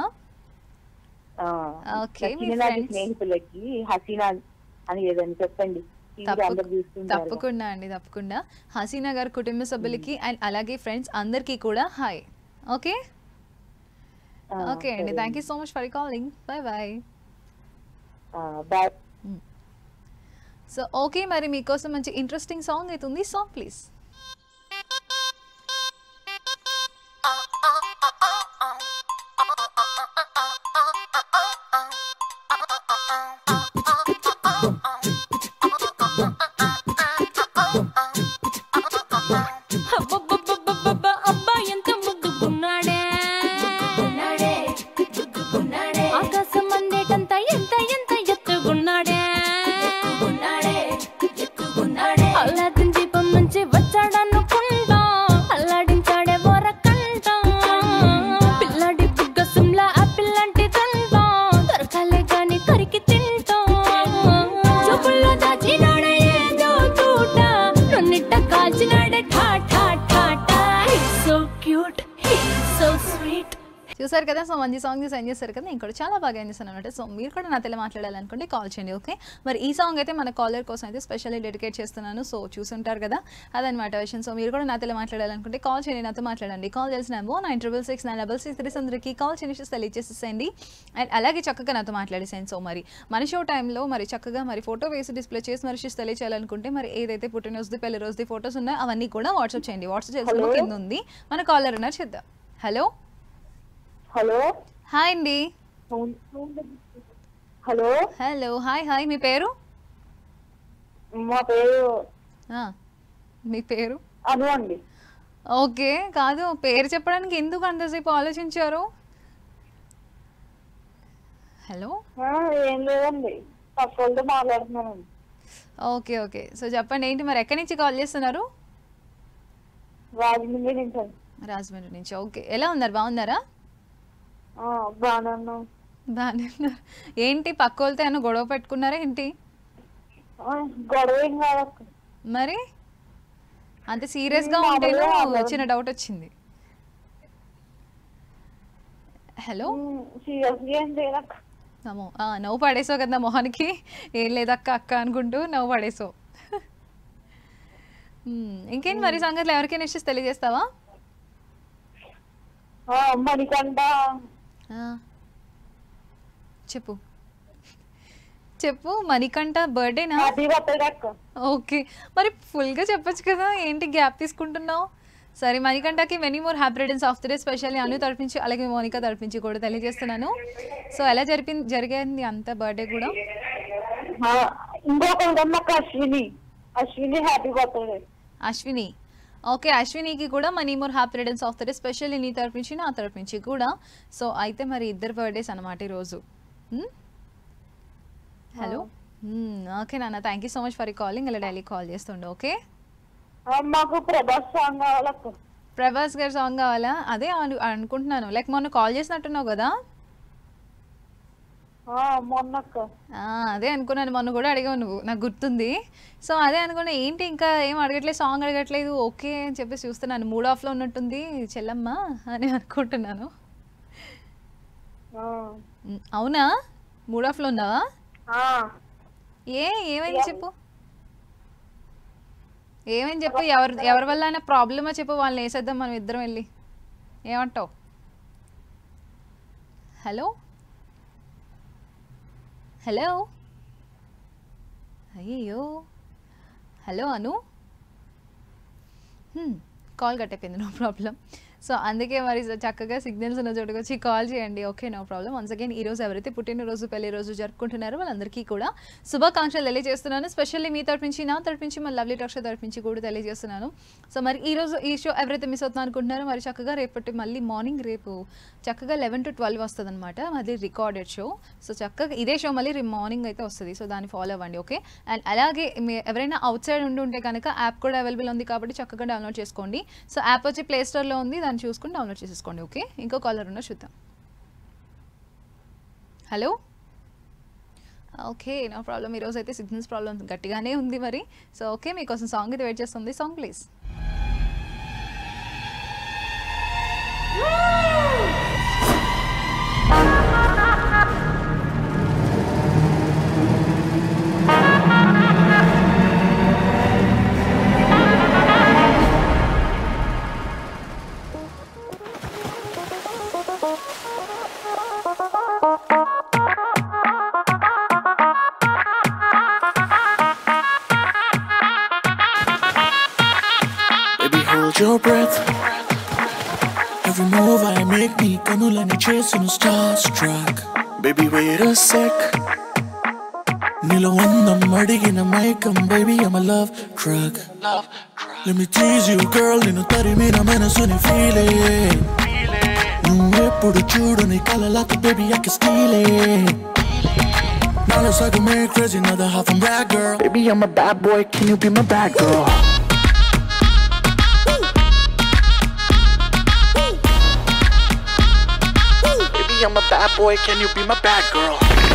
ఓకే, మీ ఫ్రెండ్స్ స్నేహితులకి హసీనా అని ఏదని చెప్పండి. తప్పకుండా అండి, తప్పకుండా. హసీనా గారి కుటుంబ సభ్యులకి అండ్ అలాగే ఫ్రెండ్స్ అందరికీ కూడా హాయ్. ఓకే ఓకే అండి, thank you so much for calling. Bye bye. Bye. So okay, మరి మీకోసం మంచి ఇంట్రెస్టింగ్ సాంగ్ అవుతుంది. Song please. చూసారు కదా, సో మంచి సాంగ్ సెండ్ చేస్తారు కదా, నేను కూడా చాలా బాగా ఎంజాయ్ చేస్తాను అనమాట. సో మీరు కూడా నాతో మాట్లాడాలనుకుంటే కాల్ చేయండి. ఓకే, మరి ఈ సాంగ్ అయితే మన కాలర్ కోసం అయితే స్పెషల్లీ డెడికేట్ చేస్తున్నాను. సో చూసుంటారు కదా, అదనమాట విషయం. సో మీరు కూడా నాతో మాట్లాడాలనుకుంటే కాల్ చేయండి, నాతో మాట్లాడండి. కాల్ చేసిన number nine triple six nine double six three అందరికి కాల్ చేసి తెలియజేసేసేయండి. అండ్ అలాగే చక్కగా నాతో మాట్లాడేసేయండి. సో మరి మన షో టైంలో మరి చక్కగా మరి ఫోటో వేసి డిస్ప్లే చేసి మరి విషయం తెలియచేయాలనుకుంటే మరి ఏదైతే పుట్టినరోజుది పెళ్లి రోజుది ఫోటోస్ ఉన్నాయో అవన్నీ కూడా వాట్సాప్ చేయండి. వాట్సాప్ చేసిన కింద ఉంది, మన కాలర్ ఉన్నారు, చేద్దాం. హలో హలో హాయ్ అండి. హలో హలో హాయ్ హాయ్ మీ పేరు? మా పేరు మీ పేరు అను అండి. ఓకే, కాదు పేరు చెప్పడానికి ఎందుకు అంతసేపు ఆలోచించారు? హలో ఏం లేదండి, పక్కలతో మాట్లాడుతున్నానండి. ఓకే ఓకే, సో చెప్పండి ఏంటి మరి, ఎక్కడి నుంచి కాల్ చేస్తున్నారు? రాజమండ్రి నుంచి. రాజమండ్రి నుంచి. ఓకే, ఎలా ఉన్నారు, బాగున్నారా? బాగానే ఉన్నాం. బాగానే ఉన్నారు. ఏంటి పక్క వాళ్ళతో ఏమైనా గొడవ పెట్టుకున్నారా ఏంటి? గొడవ ఏం కాదు. మరి అంత సీరియస్గా ఉంటేనో చిన్న డౌట్ వచ్చింది. హలో సీరియస్గా ఏం లేదక్క. నవ్వు నవ్వు పడేసావు కదా మొహానికి, ఏం లేదక్క అక్క అనుకుంటూ నవ్వు పడేసావు. ఇంకేంటి మరి సంగతులు, ఎవరికైనా ఇష్యూస్ తెలియజేస్తావా? మణికంఠ చెప్పు చెప్పు మణికంఠ బర్త్డేనా? హ్యాపీ బర్త్డే అక్క. ఓకే, మరి ఫుల్గా చెప్పొచ్చు కదా, ఏంటి గ్యాప్ తీసుకుంటున్నావు? సరే, మణికంఠకి many more happy returns of the day specially Anu తరపించి అలాగే మోనికా తరపించి కూడా తెలియజేస్తున్నాను. సో ఎలా జరిపి జరిగింది అంత బర్త్డే కూడా? ఇంకొక Ashwini Ashwini happy birthday. Ashwini, okay, అశ్వినికి కూడా many more happy returns of the day specially నీ తరపించి నా తరపించి కూడా. సో అయితే మరి ఇద్దరు బర్త్డేస్ అనమాట ఈరోజు. హలో, ఓకే నాన్న, thank you so much for calling. ఇలా డైలీ కాల్ చేస్తుండే. ఓకే, మాకు ప్రభాస్ సాంగ్ కావాలక్క. ప్రభాస్ గారి సాంగ్ కావాలా? అదే అను అనుకుంటున్నాను. లైక్ మొన్న కాల్ చేసినట్టున్నావు కదా? మొన్నక్క అదే అనుకున్నాను, మొన్న కూడా అడిగావు నువ్వు, నాకు గుర్తుంది. సో అదే అనుకున్నా, ఏంటి ఇంకా ఏం అడగట్లేదు, సాంగ్ అడగట్లేదు, ఓకే అని చెప్పేసి చూస్తున్నాను. మూడ్ ఆఫ్లో ఉన్నట్టుంది చెల్లమ్మ అని అనుకుంటున్నాను. అవునా, మూడ్ ఆఫ్లో ఉన్నావా? ఏ ఏమైంది చెప్పు, ఏమైంది చెప్పు. ఎవరు ఎవరి వల్ల అయినా ప్రాబ్లమా చెప్పు, వాళ్ళని వేసేద్దాం మనం ఇద్దరం వెళ్ళి. ఏమంటావు? హలో హలో అయ్యో, హలో అను, కాల్ కట్ అయిపోయింది, నో ప్రాబ్లం. సో అందుకే మరి చక్కగా సిగ్నల్స్ ఉన్న చోటుకు వచ్చి కాల్ చేయండి. Okay, no problem. Once again ఈరోజు ఎవరైతే పుట్టినరోజు పెళ్లి రోజు జరుపుకుంటున్నారో వాళ్ళందరికీ కూడా శుభాకాంక్షలు తెలియజేస్తున్నాను. స్పెషల్లీ మీ తరపు నుంచి, నా తరపు నుంచి, మన లవ్లీ టాక్ష తరపు నుంచి కూడా తెలియజేస్తున్నాను. సో మరి ఈరోజు ఈ షో ఎవరైతే మిస్ అవుతున్నా అనుకుంటున్నారో మరి చక్కగా రేపటి మళ్ళీ మార్నింగ్ రేపు చక్కగా లెవెన్ టు ట్వెల్వ్ వస్తుంది అనమాట, మళ్ళీ రికార్డెడ్ షో. సో చక్కగా ఇదే షో మళ్ళీ రేపు మార్నింగ్ అయితే వస్తుంది. సో దాన్ని ఫాలో అవ్వండి. ఓకే, అండ్ అలాగే ఎవరైనా అవుట్ సైడ్ ఉండి ఉంటే కనుక యాప్ కూడా అవైలబుల్ ఉంది కాబట్టి చక్కగా డౌన్లోడ్ చేసుకోండి. సో యాప్ వచ్చి ప్లే స్టోర్లో ఉంది, దాన్ని చూసుకుని డౌన్లోడ్ చేసేసుకోండి. ఓకే, ఇంకో కాలర్ ఉన్నా చూద్దాం. Hello, okay, no problem. ఈరోజు అయితే సిగ్నల్స్ ప్రాబ్లం గట్టిగానే ఉంది మరి. సో ఓకే, మీకోసం సాంగ్ అయితే వెయిట్ చేస్తుంది. Song please. Your breath, every move I make me kanulani chasing starstruck. Baby wait a sec, nilo vandam adigina maikam, baby I'm a love drug. Love drug. Let me tease you girl, ninu tarimina manasuni feeling. Nu eppudu chudani kalalaki baby I can steal it. Now let's like a man crazy, another half from bad girl. Baby I'm a bad boy, can you be my bad girl? I'm a bad boy, can you be my bad girl?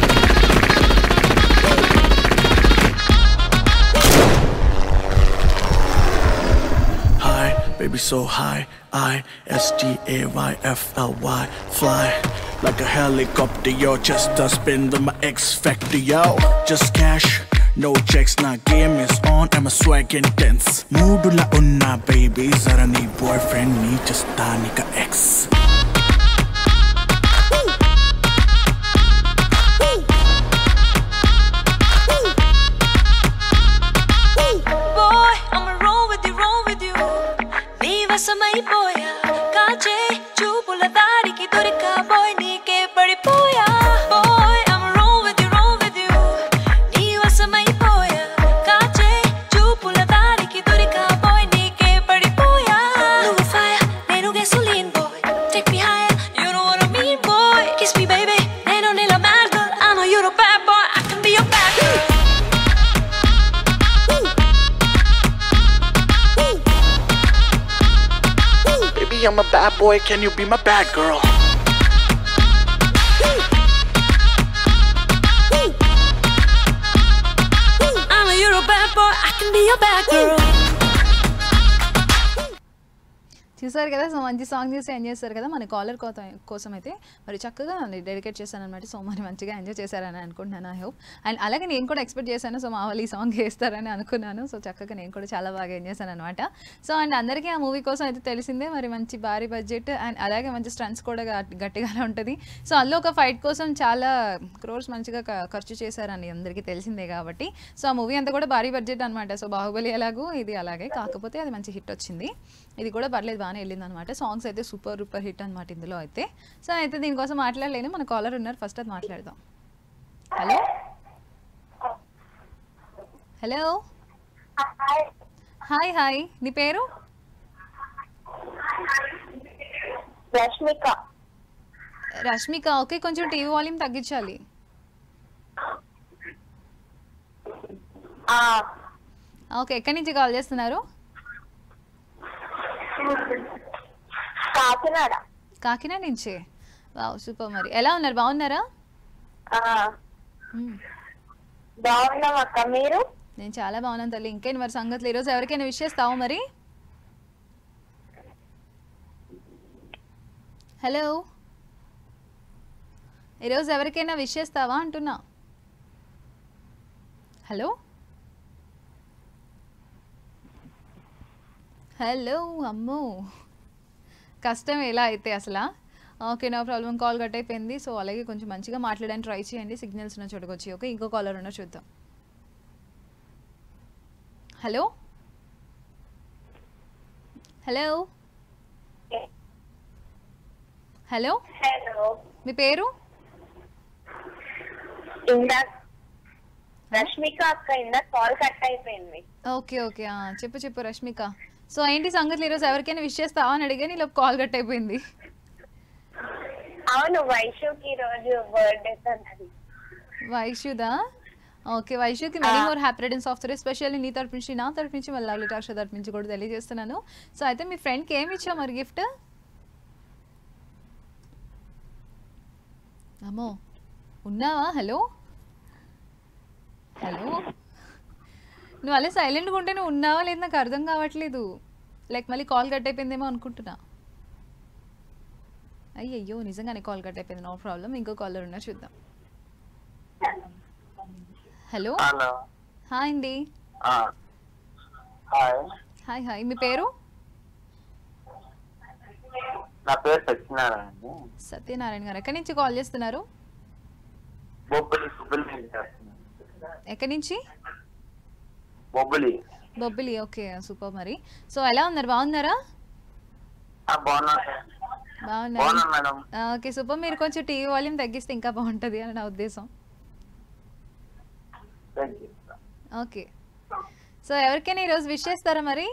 High, baby so high, I S T A Y F L Y, fly like a helicopter, yo, just a spin to my X factor, yo, just cash, no checks, nah, game is on, I'm a swag intense, moodula unna baby, zara nee boyfriend, nee just tanika ex. సమైపోయా కాచే చూపుల దారికి దొరికా boy నీకే పడిపోయా boy I'm roll with you roll with you నీ వసమైపోయా కాచే చూపుల దారికి దొరికా boy నీకే పడిపోయా నువ్వు fire నేను gasoline boy take me higher you know what I mean boy kiss me baby నేను నీలా mad girl I know you're a bad boy I can be your bad girl. I'm a bad boy, can you be my bad girl? I know you're a bad boy, I can be your bad girl. చూసారు కదా, so మంచి song చూసి enjoy చేస్తారు కదా. మన caller కోసం అయితే మరి చక్కగా డెడికేట్ చేశాను అనమాట. సో మరి మంచిగా ఎంజాయ్ చేశారని అనుకుంటున్నాను, ఐ హోప్. అండ్ అలాగే నేను కూడా ఎక్స్పెక్ట్ చేశాను, సో మా వాళ్ళు ఈ సాంగ్ వేస్తారని అనుకున్నాను. సో చక్కగా నేను కూడా చాలా బాగా ఎంజాయ్ చేశాను అనమాట. సో అండ్ అందరికీ ఆ మూవీ కోసం అయితే తెలిసిందే, మరి మంచి భారీ బడ్జెట్ అండ్ అలాగే మంచి స్టంట్స్ కూడా గట్- గట్టిగానే ఉంటుంది. సో అందులో ఒక ఫైట్ కోసం చాలా క్రోర్స్ మంచిగా క- ఖర్చు చేశారని అందరికీ తెలిసిందే కాబట్టి. సో ఆ మూవీ అంతా కూడా భారీ బడ్జెట్ అనమాట. సో బాహుబలి ఎలాగో ఇది అలాగే, కాకపోతే అది మంచి హిట్ వచ్చింది. ఇది కూడా పర్లేదు, బాగానే వెళ్ళింది అనమాట. సాంగ్స్ అయితే సూపర్ సూపర్ హిట్ అనమాట ఇందులో అయితే. సో అయితే దీనికోసం మాట్లాడలేను, మన కాలర్ ఉన్నారు, ఫస్ట్ అది మాట్లాడదాం. హలో హలో హాయ్ హాయ్, నీ పేరు? రష్మిక. రష్మిక. ఓకే, కొంచెం టీవీ వాల్యూమ్ తగ్గించాలి. ఆ, ఓకే, ఎక్కడి నుంచి కాల్ చేస్తున్నారు? కాకినాడ. కాకినాడ నుంచి. Wow super. మరి ఎలా ఉన్నారు, బాగున్నారా? ఆ, మ్మ్. బాగున్నాం అక్క, మీరు? నేను చాలా బాగున్నాను తల్లి. ఇంకేంటి మరి సంగతులు? ఈరోజు ఎవరికైనా విష్ చేస్తావా మరి? హలో, ఈరోజు ఎవరికైనా విష్ చేస్తావా అంటున్నా. హలో హలో అమ్మో, కష్టం ఎలా అయితే అసలు. Okay, no problem, call cut అయిపోయింది. సో అలాగే కొంచెం మంచిగా మాట్లాడడానికి ట్రై చేయండి, సిగ్నల్స్ ఉన్న చోటుకు వచ్చి. ఓకే, ఇంకో కాలర్ ఉన్నా చూద్దాం. హలో హలో హలో, హలో, మీ పేరు? ఇందా రష్మిక అక్క, ఇందా కాల్ కట్ అయిపోయింది. ఓకే ఓకే, ఆ, చెప్పు చెప్పు రష్మిక. సో ఏంటి సంగతులు? ఈరోజు ఎవరికైనా విష్ చేస్తావా అని అడిగాను, ఇలా కాల్ కట్ అయిపోయింది. అవును, వైషుకి ఈ రోజు బర్త్డే అన్నది. వైష్యుదా? ఓకే, వైష్యుకి many more happy returns of the day, specially నీ తరపు నుంచి, నా తరపు నుంచి, మళ్ళీ లవ్లీ టాక్ష తరపు నుంచి కూడా తెలియజేస్తున్నాను. సో అయితే మీ ఫ్రెండ్కి ఏమి ఇచ్చావు మరి గిఫ్ట్? అమ్మో, ఉన్నావా? హలో హలో, నువ్వు అలా సైలెంట్గా ఉంటే నువ్వు ఉన్నావా లేదు నాకు అర్థం కావట్లేదు. లైక్ మళ్ళీ కాల్ కట్ అయిపోయిందేమో అనుకుంటున్నా. అయ్యయ్యో, నిజంగానే కాల్ కట్ అయిపోయింది. నో ప్రాబ్లం, ఇంకో కాలర్ ఉన్నా చూద్దాం. Hello hello. హాయ్ అండి. హాయ్, హాయ్ హాయ్, మీ పేరు? నా పేరు సత్యనారాయణ అండి. సత్యనారాయణ గారు. ఎక్కడి నుంచి కాల్ చేస్తున్నారు? బొబ్బిలి బొబ్బిలి నుంచి చేస్తున్నాను. ఎక్కడి నుంచి? బొబ్బిలి. బొబ్బిలి. Okay super. మరి సో ఎలా ఉన్నారు, బాగున్నారా? ఆ, బాగున్నాను సార్. బాగున్నారు. బాగున్నాను మేడం. Okay super. మీరు కొంచెం టీవీ వాల్యూమ్ తగ్గిస్తే ఇంకా బాగుంటుంది అని నా ఉద్దేశం. Thank you. ఓకే, సో ఎవరికైనా ఈరోజు విష్ చేస్తారా మరి?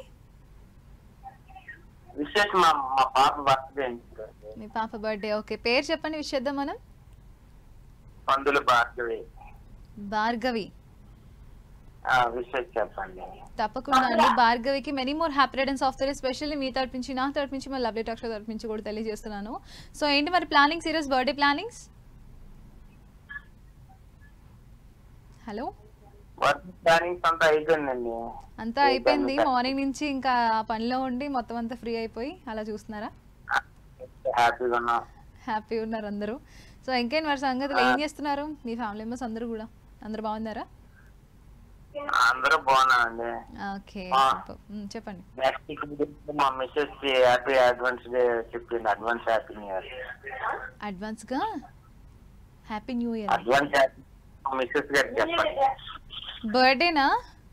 విశేష్ మా మా పాప బర్త్డే మీ పాప బర్త్డే. ఓకే, పేరు చెప్పండి, విష్ చేద్దాం మనం. పందులు భార్గవి. భార్గవి. విశేష్ చెప్పండి. తప్పకుండా అండి. భార్గవికి many more happy returns of the day, specially మీ తరపు నుంచి, నా తరపు నుంచి, మరి లవ్లీ టాక్ష తరపు నుంచి కూడా తెలియజేస్తున్నాను. సో ఏంటి మరి ప్లానింగ్స్, ఈరోజు birthday plannings? Hello, work plannings అంతా అయిపోయిందండి. అంతా అయిపోయింది. మార్నింగ్ నుంచి ఇంకా ఆ పనిలో ఉండి మొత్తం అంతా ఫ్రీ అయిపోయి అలా చూస్తున్నారా? హ్యాపీగా ఉన్నా. హ్యాపీ ఉన్నారు అందరూ. సో ఇంకేం మరి సంగతులు, ఏం చేస్తున్నారు? మీ ఫ్యామిలీ మెంబర్స్ అందరూ కూడా అందరూ బాగున్నారా? అందరూ బాగున్నానండి. ఓకే ఆ. సూపర్. మ్, చెప్పండి. నెక్స్ట్ వీక్ మా మిస్సెస్ కి హ్యాపీ అడ్వాన్స్ డే చెప్పింది. Advance happy new year. అడ్వాన్స్గా happy new year. Advance happy మా మిస్సెస్ గారికి చెప్పండి. బర్త్డేనా?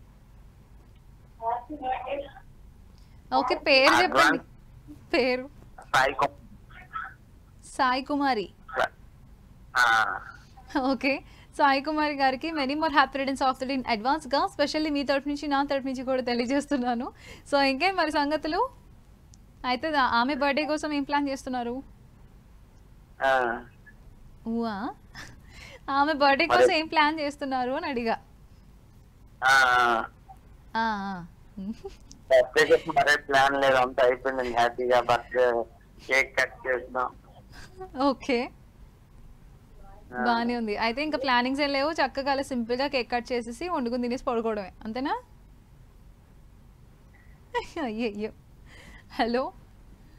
ఓకే, పేరు చెప్పండి. పేరు? సాయి కుమార్. సాయి కుమారి. ఆ, ఓకే, సాయి కుమారి గారికి many more happy returns of the day అడ్వాన్స్గా, స్పెషల్లీ మీ తరపు నుంచి, నా తరపు నుంచి కూడా తెలియజేస్తున్నాను. సో ఇంకేం మరి సంగతులు? అయితే దా- ఆమె బర్త్డే కోసం ఏం ప్లాన్ చేస్తున్నారు? ఆ. ఊవా, ఆమె బర్త్డే కోసం ఏం ప్లాన్ చేస్తున్నారు అని అడిగా. ఆ, ఆ, ఆ. బర్త్డే కోసం మరే ప్లాన్ లేదు, అంతా అయిపోయింది. హ్యాపీగా బర్త్డే కేక్ కట్ చేసినాం. ఓకే, బాగానే ఉంది. అయితే ఇంకా ప్లానింగ్స్ ఏం లేవు, చక్కగా అలా సింపుల్గా కేక్ కట్ చేసేసి వండుకుని తినేసి పడుకోవడమే, అంతేనా? అయ్యయ్యో. హలో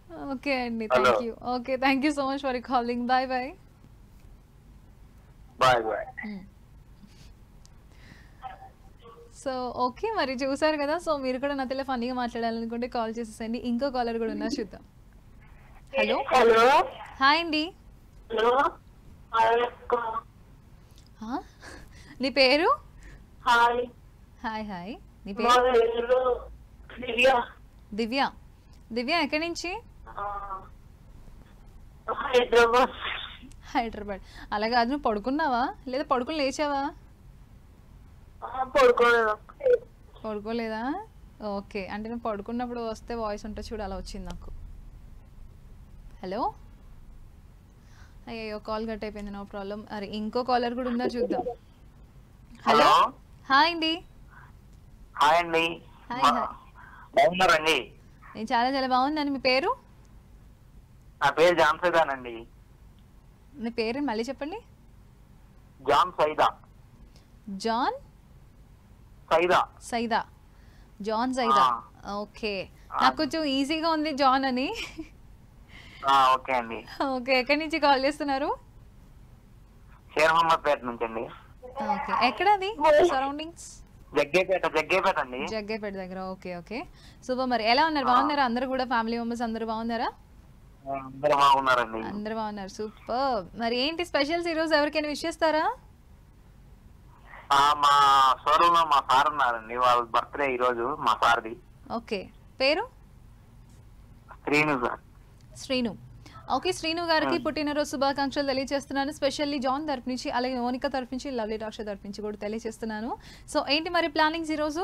ఓకే అండి, Hello. Thank you. Okay, thank you so much for calling. Bye bye. Bye bye. So okay, మరి చూసారు కదా. సో మీరు కూడా నాతో ఫన్నీగా మాట్లాడాలనుకుంటే కాల్ చేసేసండి. ఇంకో కాలర్ కూడా ఉన్నారు, చూద్దాం. హలో హలో హాయ్ అండి. హలో ఆ? నీ పేరు? Hi hi hi. నీ మా పేరు? పేరు దివ్య. దివ్య. దివ్య ఎక్కడి నుంచి? ఆ, హైదరాబాద్. హైదరాబాద్. అలాగే అది నువ్వు పడుకున్నావా లేదా పడుకుని లేచావా? ఆ, పడుకోలేదు. పడుకోలేదా? ఓకే, అంటే నువ్వు పడుకున్నప్పుడు వస్తే వాయిస్ ఉంటే చూడు, అలా వచ్చింది నాకు. హలో అయ్యో, కాల్ కట్ అయిపోయింది. No problem. అరే ఇంకో కాలర్ కూడా ఉన్నా, చూద్దాం. హలో హాయ్ అండి. హాయ్ అండి. Hi hi. బాగున్నారండి? నేను చాలా చాలా బాగున్నాను. మీ పేరు? నా పేరు జాన్ సైదానండి. మీ పేరు మళ్ళీ చెప్పండి. జాన్ సైదా. జాన్ సైదా. సైదా. జాన్ సైదా. ఓకే, నాకు కొంచెం ఈజీగా ఉంది జాన్ అని. ఓకే అండి. ఓకే, ఎక్కడి నుంచి కాల్ చేస్తున్నారు? షేర్ మహమ్మద్ పేట నుంచి అండి. ఓకే, ఎక్కడ అది సరౌండింగ్స్? జగ్గేపేట. జగ్గేపేట అండి. జగ్గేపేట దగ్గర. Okay okay, super. మరి ఎలా ఉన్నారు? బాగున్నారా అందరు కూడా? ఫ్యామిలీ మెంబర్స్ అందరు బాగున్నారా? అందరూ బాగున్నారండి. అందరు బాగున్నారు, సూపర్. మరి ఏంటి స్పెషల్స్ ఈరోజు? ఎవరికైనా విష్ చేస్తారా? ఆ, మా షోరూమ్ లో మా సార్ ఉన్నారండి, వాళ్ళ బర్త్డే ఈ రోజు మా సార్ది. ఓకే, పేరు? శ్రీను సార్. శ్రీను. ఓకే, శ్రీను గారికి పుట్టినరోజు శుభాకాంక్షలు తెలియజేస్తున్నాను. స్పెషల్లీ జాన్ తరపు నుంచి, అలాగే మోనికా తరపు నుంచి, లవ్లీ డాక్ష తరపు నుంచి కూడా తెలియజేస్తున్నాను. సో ఏంటి మరి ప్లానింగ్స్ ఈరోజు?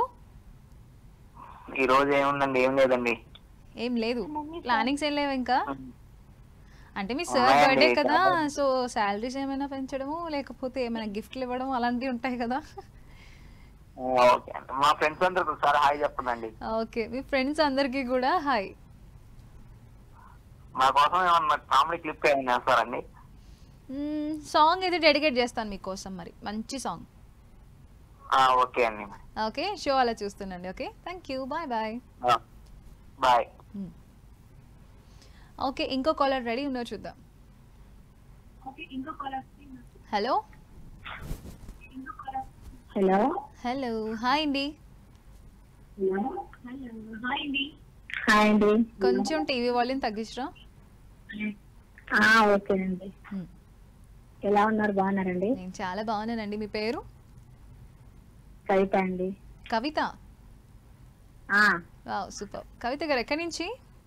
ఈ రోజు ఏముందండి, ఏం లేదండి. ఏం లేదు, ప్లానింగ్స్ ఏం లేవు ఇంకా. అంటే మీ సార్ ఉన్నాయండి. బర్త్డే కదా, సో శాలరీస్ ఏమైనా పెంచడము లేకపోతే ఏమైనా గిఫ్ట్లు ఇవ్వడం అలాంటివి ఉంటాయి కదా. ఓకే అండి. మా ఫ్రెండ్స్ అందరికి ఒకసారి హాయ్ చెప్పండి. ఓకే, మీ ఫ్రెండ్స్ అందరికీ కూడా హాయ్. మా కోసం ఏమన్నా కామెడీ క్లిప్ ఏమైనా వేస్తారండి? సాంగ్ అయితే డెడికేట్ చేస్తాను మీకోసం, మరి మంచి సాంగ్. ఓకే అండి. ఓకే, షో అలా చూస్తుండండి. Okay, thank you. Bye bye. Bye. Okay, ఇంకో కాలర్ రెడీ ఉన్నారు, చూద్దాం. హలో హలో హలో హాయ్ అండి. హాయ్ అండి. కొంచెం టీవీ వాల్యూమ్ తగ్గించరా? ఓకేనండి. ఎలా ఉన్నారు? బాగున్నారండి? నేను చాలా బాగున్నానండి. మీ పేరు? కవిత అండి. కవిత. Wow, super. కవిత గారు ఎక్కడి నుంచి?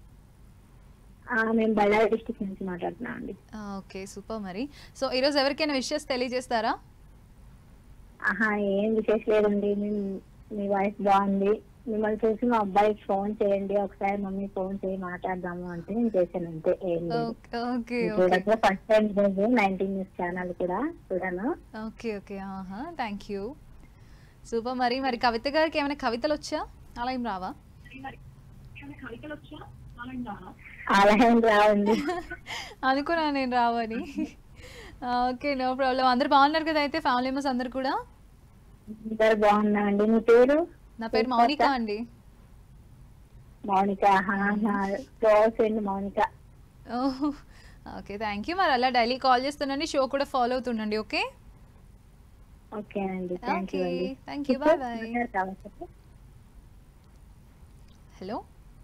మేము బళ్ళారి డిస్ట్రిక్ట్ నుంచి మాట్లాడుతున్నాం అండి. Okay, super. మరి సో ఈరోజు ఎవరికైనా విషెస్ తెలియజేస్తారా? ఆహా, ఏం విశేషం లేదండి. మీ వాయిస్ బాగుంది. మిమ్మల్ని చూసి మా అబ్బాయికి ఫోన్ చేయండి ఒకసారి, మమ్మీ ఫోన్ చేయి మాట్లాడదాము అంటే నేను చేశాను, అంతే. ఏం లేదు. ఓకే చూడగా ఫస్ట్ టైం రోజు నైన్టీన్ న్యూస్ ఛానల్ కూడా చూడాను. ఓకే ఓకే ఆహా, థ్యాంక్ యూ. సూపర్. మరి మరి కవిత గారికి ఏమైనా కవితలు వచ్చా? అలా ఏం రావా? అలా ఏం రావండి. అనుకున్నా నేను రావని. Okay, no problem. అందరు బాగున్నారు కదా అయితే, ఫ్యామిలీ మెంబర్స్ అందరు కూడా? అందరు బాగున్నా అండి. మీ పేరు? నా పేరు మౌనిక అండి. మౌనిక. క్లోజ్ అండి మౌనిక. Okay, thank you. మరి అలా డైలీ కాల్ చేస్తున్నాండి, షో కూడా ఫాలో అవుతుండండి. ఓకే ఓకే అండి, థ్యాంక్ యూ అండి. Thank you. Bye bye. Hello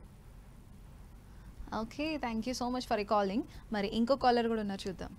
okay, thank you so much for calling. మరి ఇంకో కాలర్ కూడా ఉన్నారు, చూద్దాం.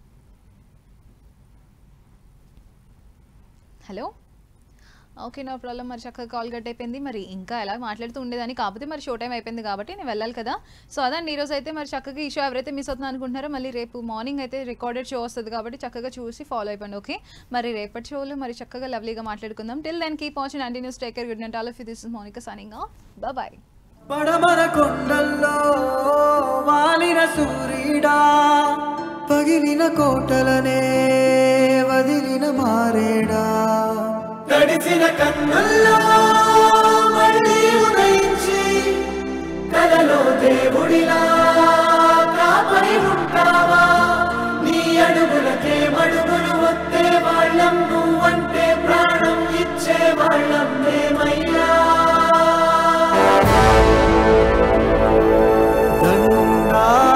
Hello okay, no problem. మరి చక్కగా కాల్ కట్ అయిపోయింది. మరి ఇంకా ఎలా మాట్లాడుతూ ఉండేదాన్ని, కాకపోతే మరి షో టైం అయిపోయింది కాబట్టి నేను వెళ్ళాలి కదా. సో అదండి ఈరోజు అయితే. మరి చక్కగా ఈ షో ఎవరైతే మిస్ అవుతుంది అనుకుంటున్నారో, మళ్ళీ రేపు మార్నింగ్ అయితే రికార్డెడ్ షో వస్తుంది కాబట్టి చక్కగా చూసి ఫాలో అయిపోండి. ఓకే, మరి రేపటి షోలో మరి చక్కగా లవ్లీగా మాట్లాడుకుందాం. Till then keep watching nineteen news. Take care. Good night all of you. This is Monica signing off. Bye bye. పడమర కొండల్లో వాలిన సూర్యుడా, పగిలిన కోటలనే వదిలిన మారేడా, తడిసిన కన్నుల్లో మళ్ళీ ఉదయించి కలలో దేవుడిలా కాపై ఉంటావా, నీ అడుగులకే మడుగులు వస్తే వాళ్ళం, నువ్వంటే ప్రాణం ఇచ్చే వాళ్ళం మేమయ్యా. దండా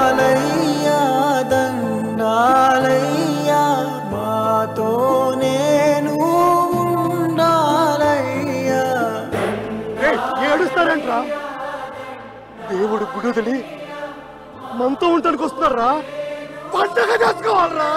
కొడుతున్నారేంట్రా? దేవుడు గుడి వదిలి మనతో ఉండడానికి వస్తున్నారా? పండగ చేసుకోవాలరా?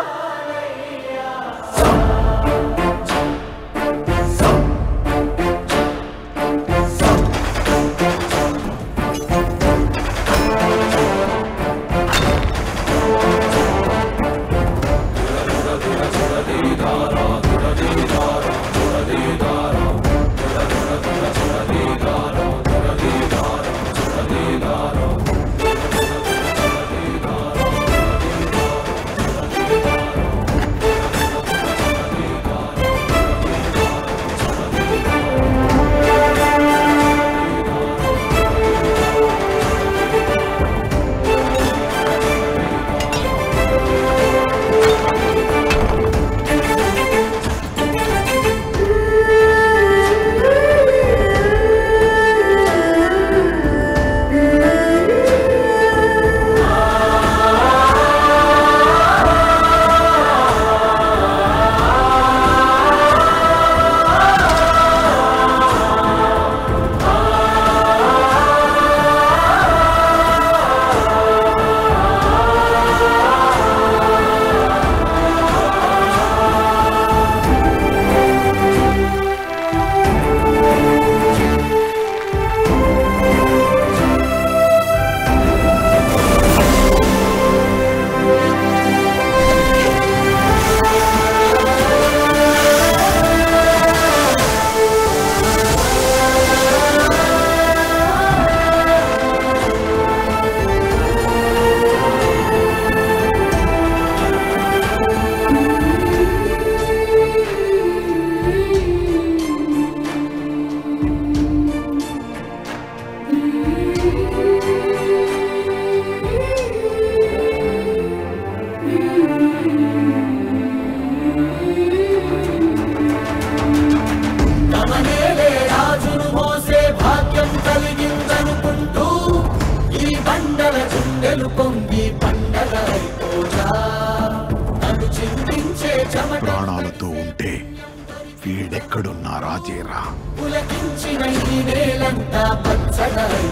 ప్రాణాలతో ఉంటే వీడెక్కడున్నా రాజేరా. పులకించిన ఈ నేలంతా పచ్చగా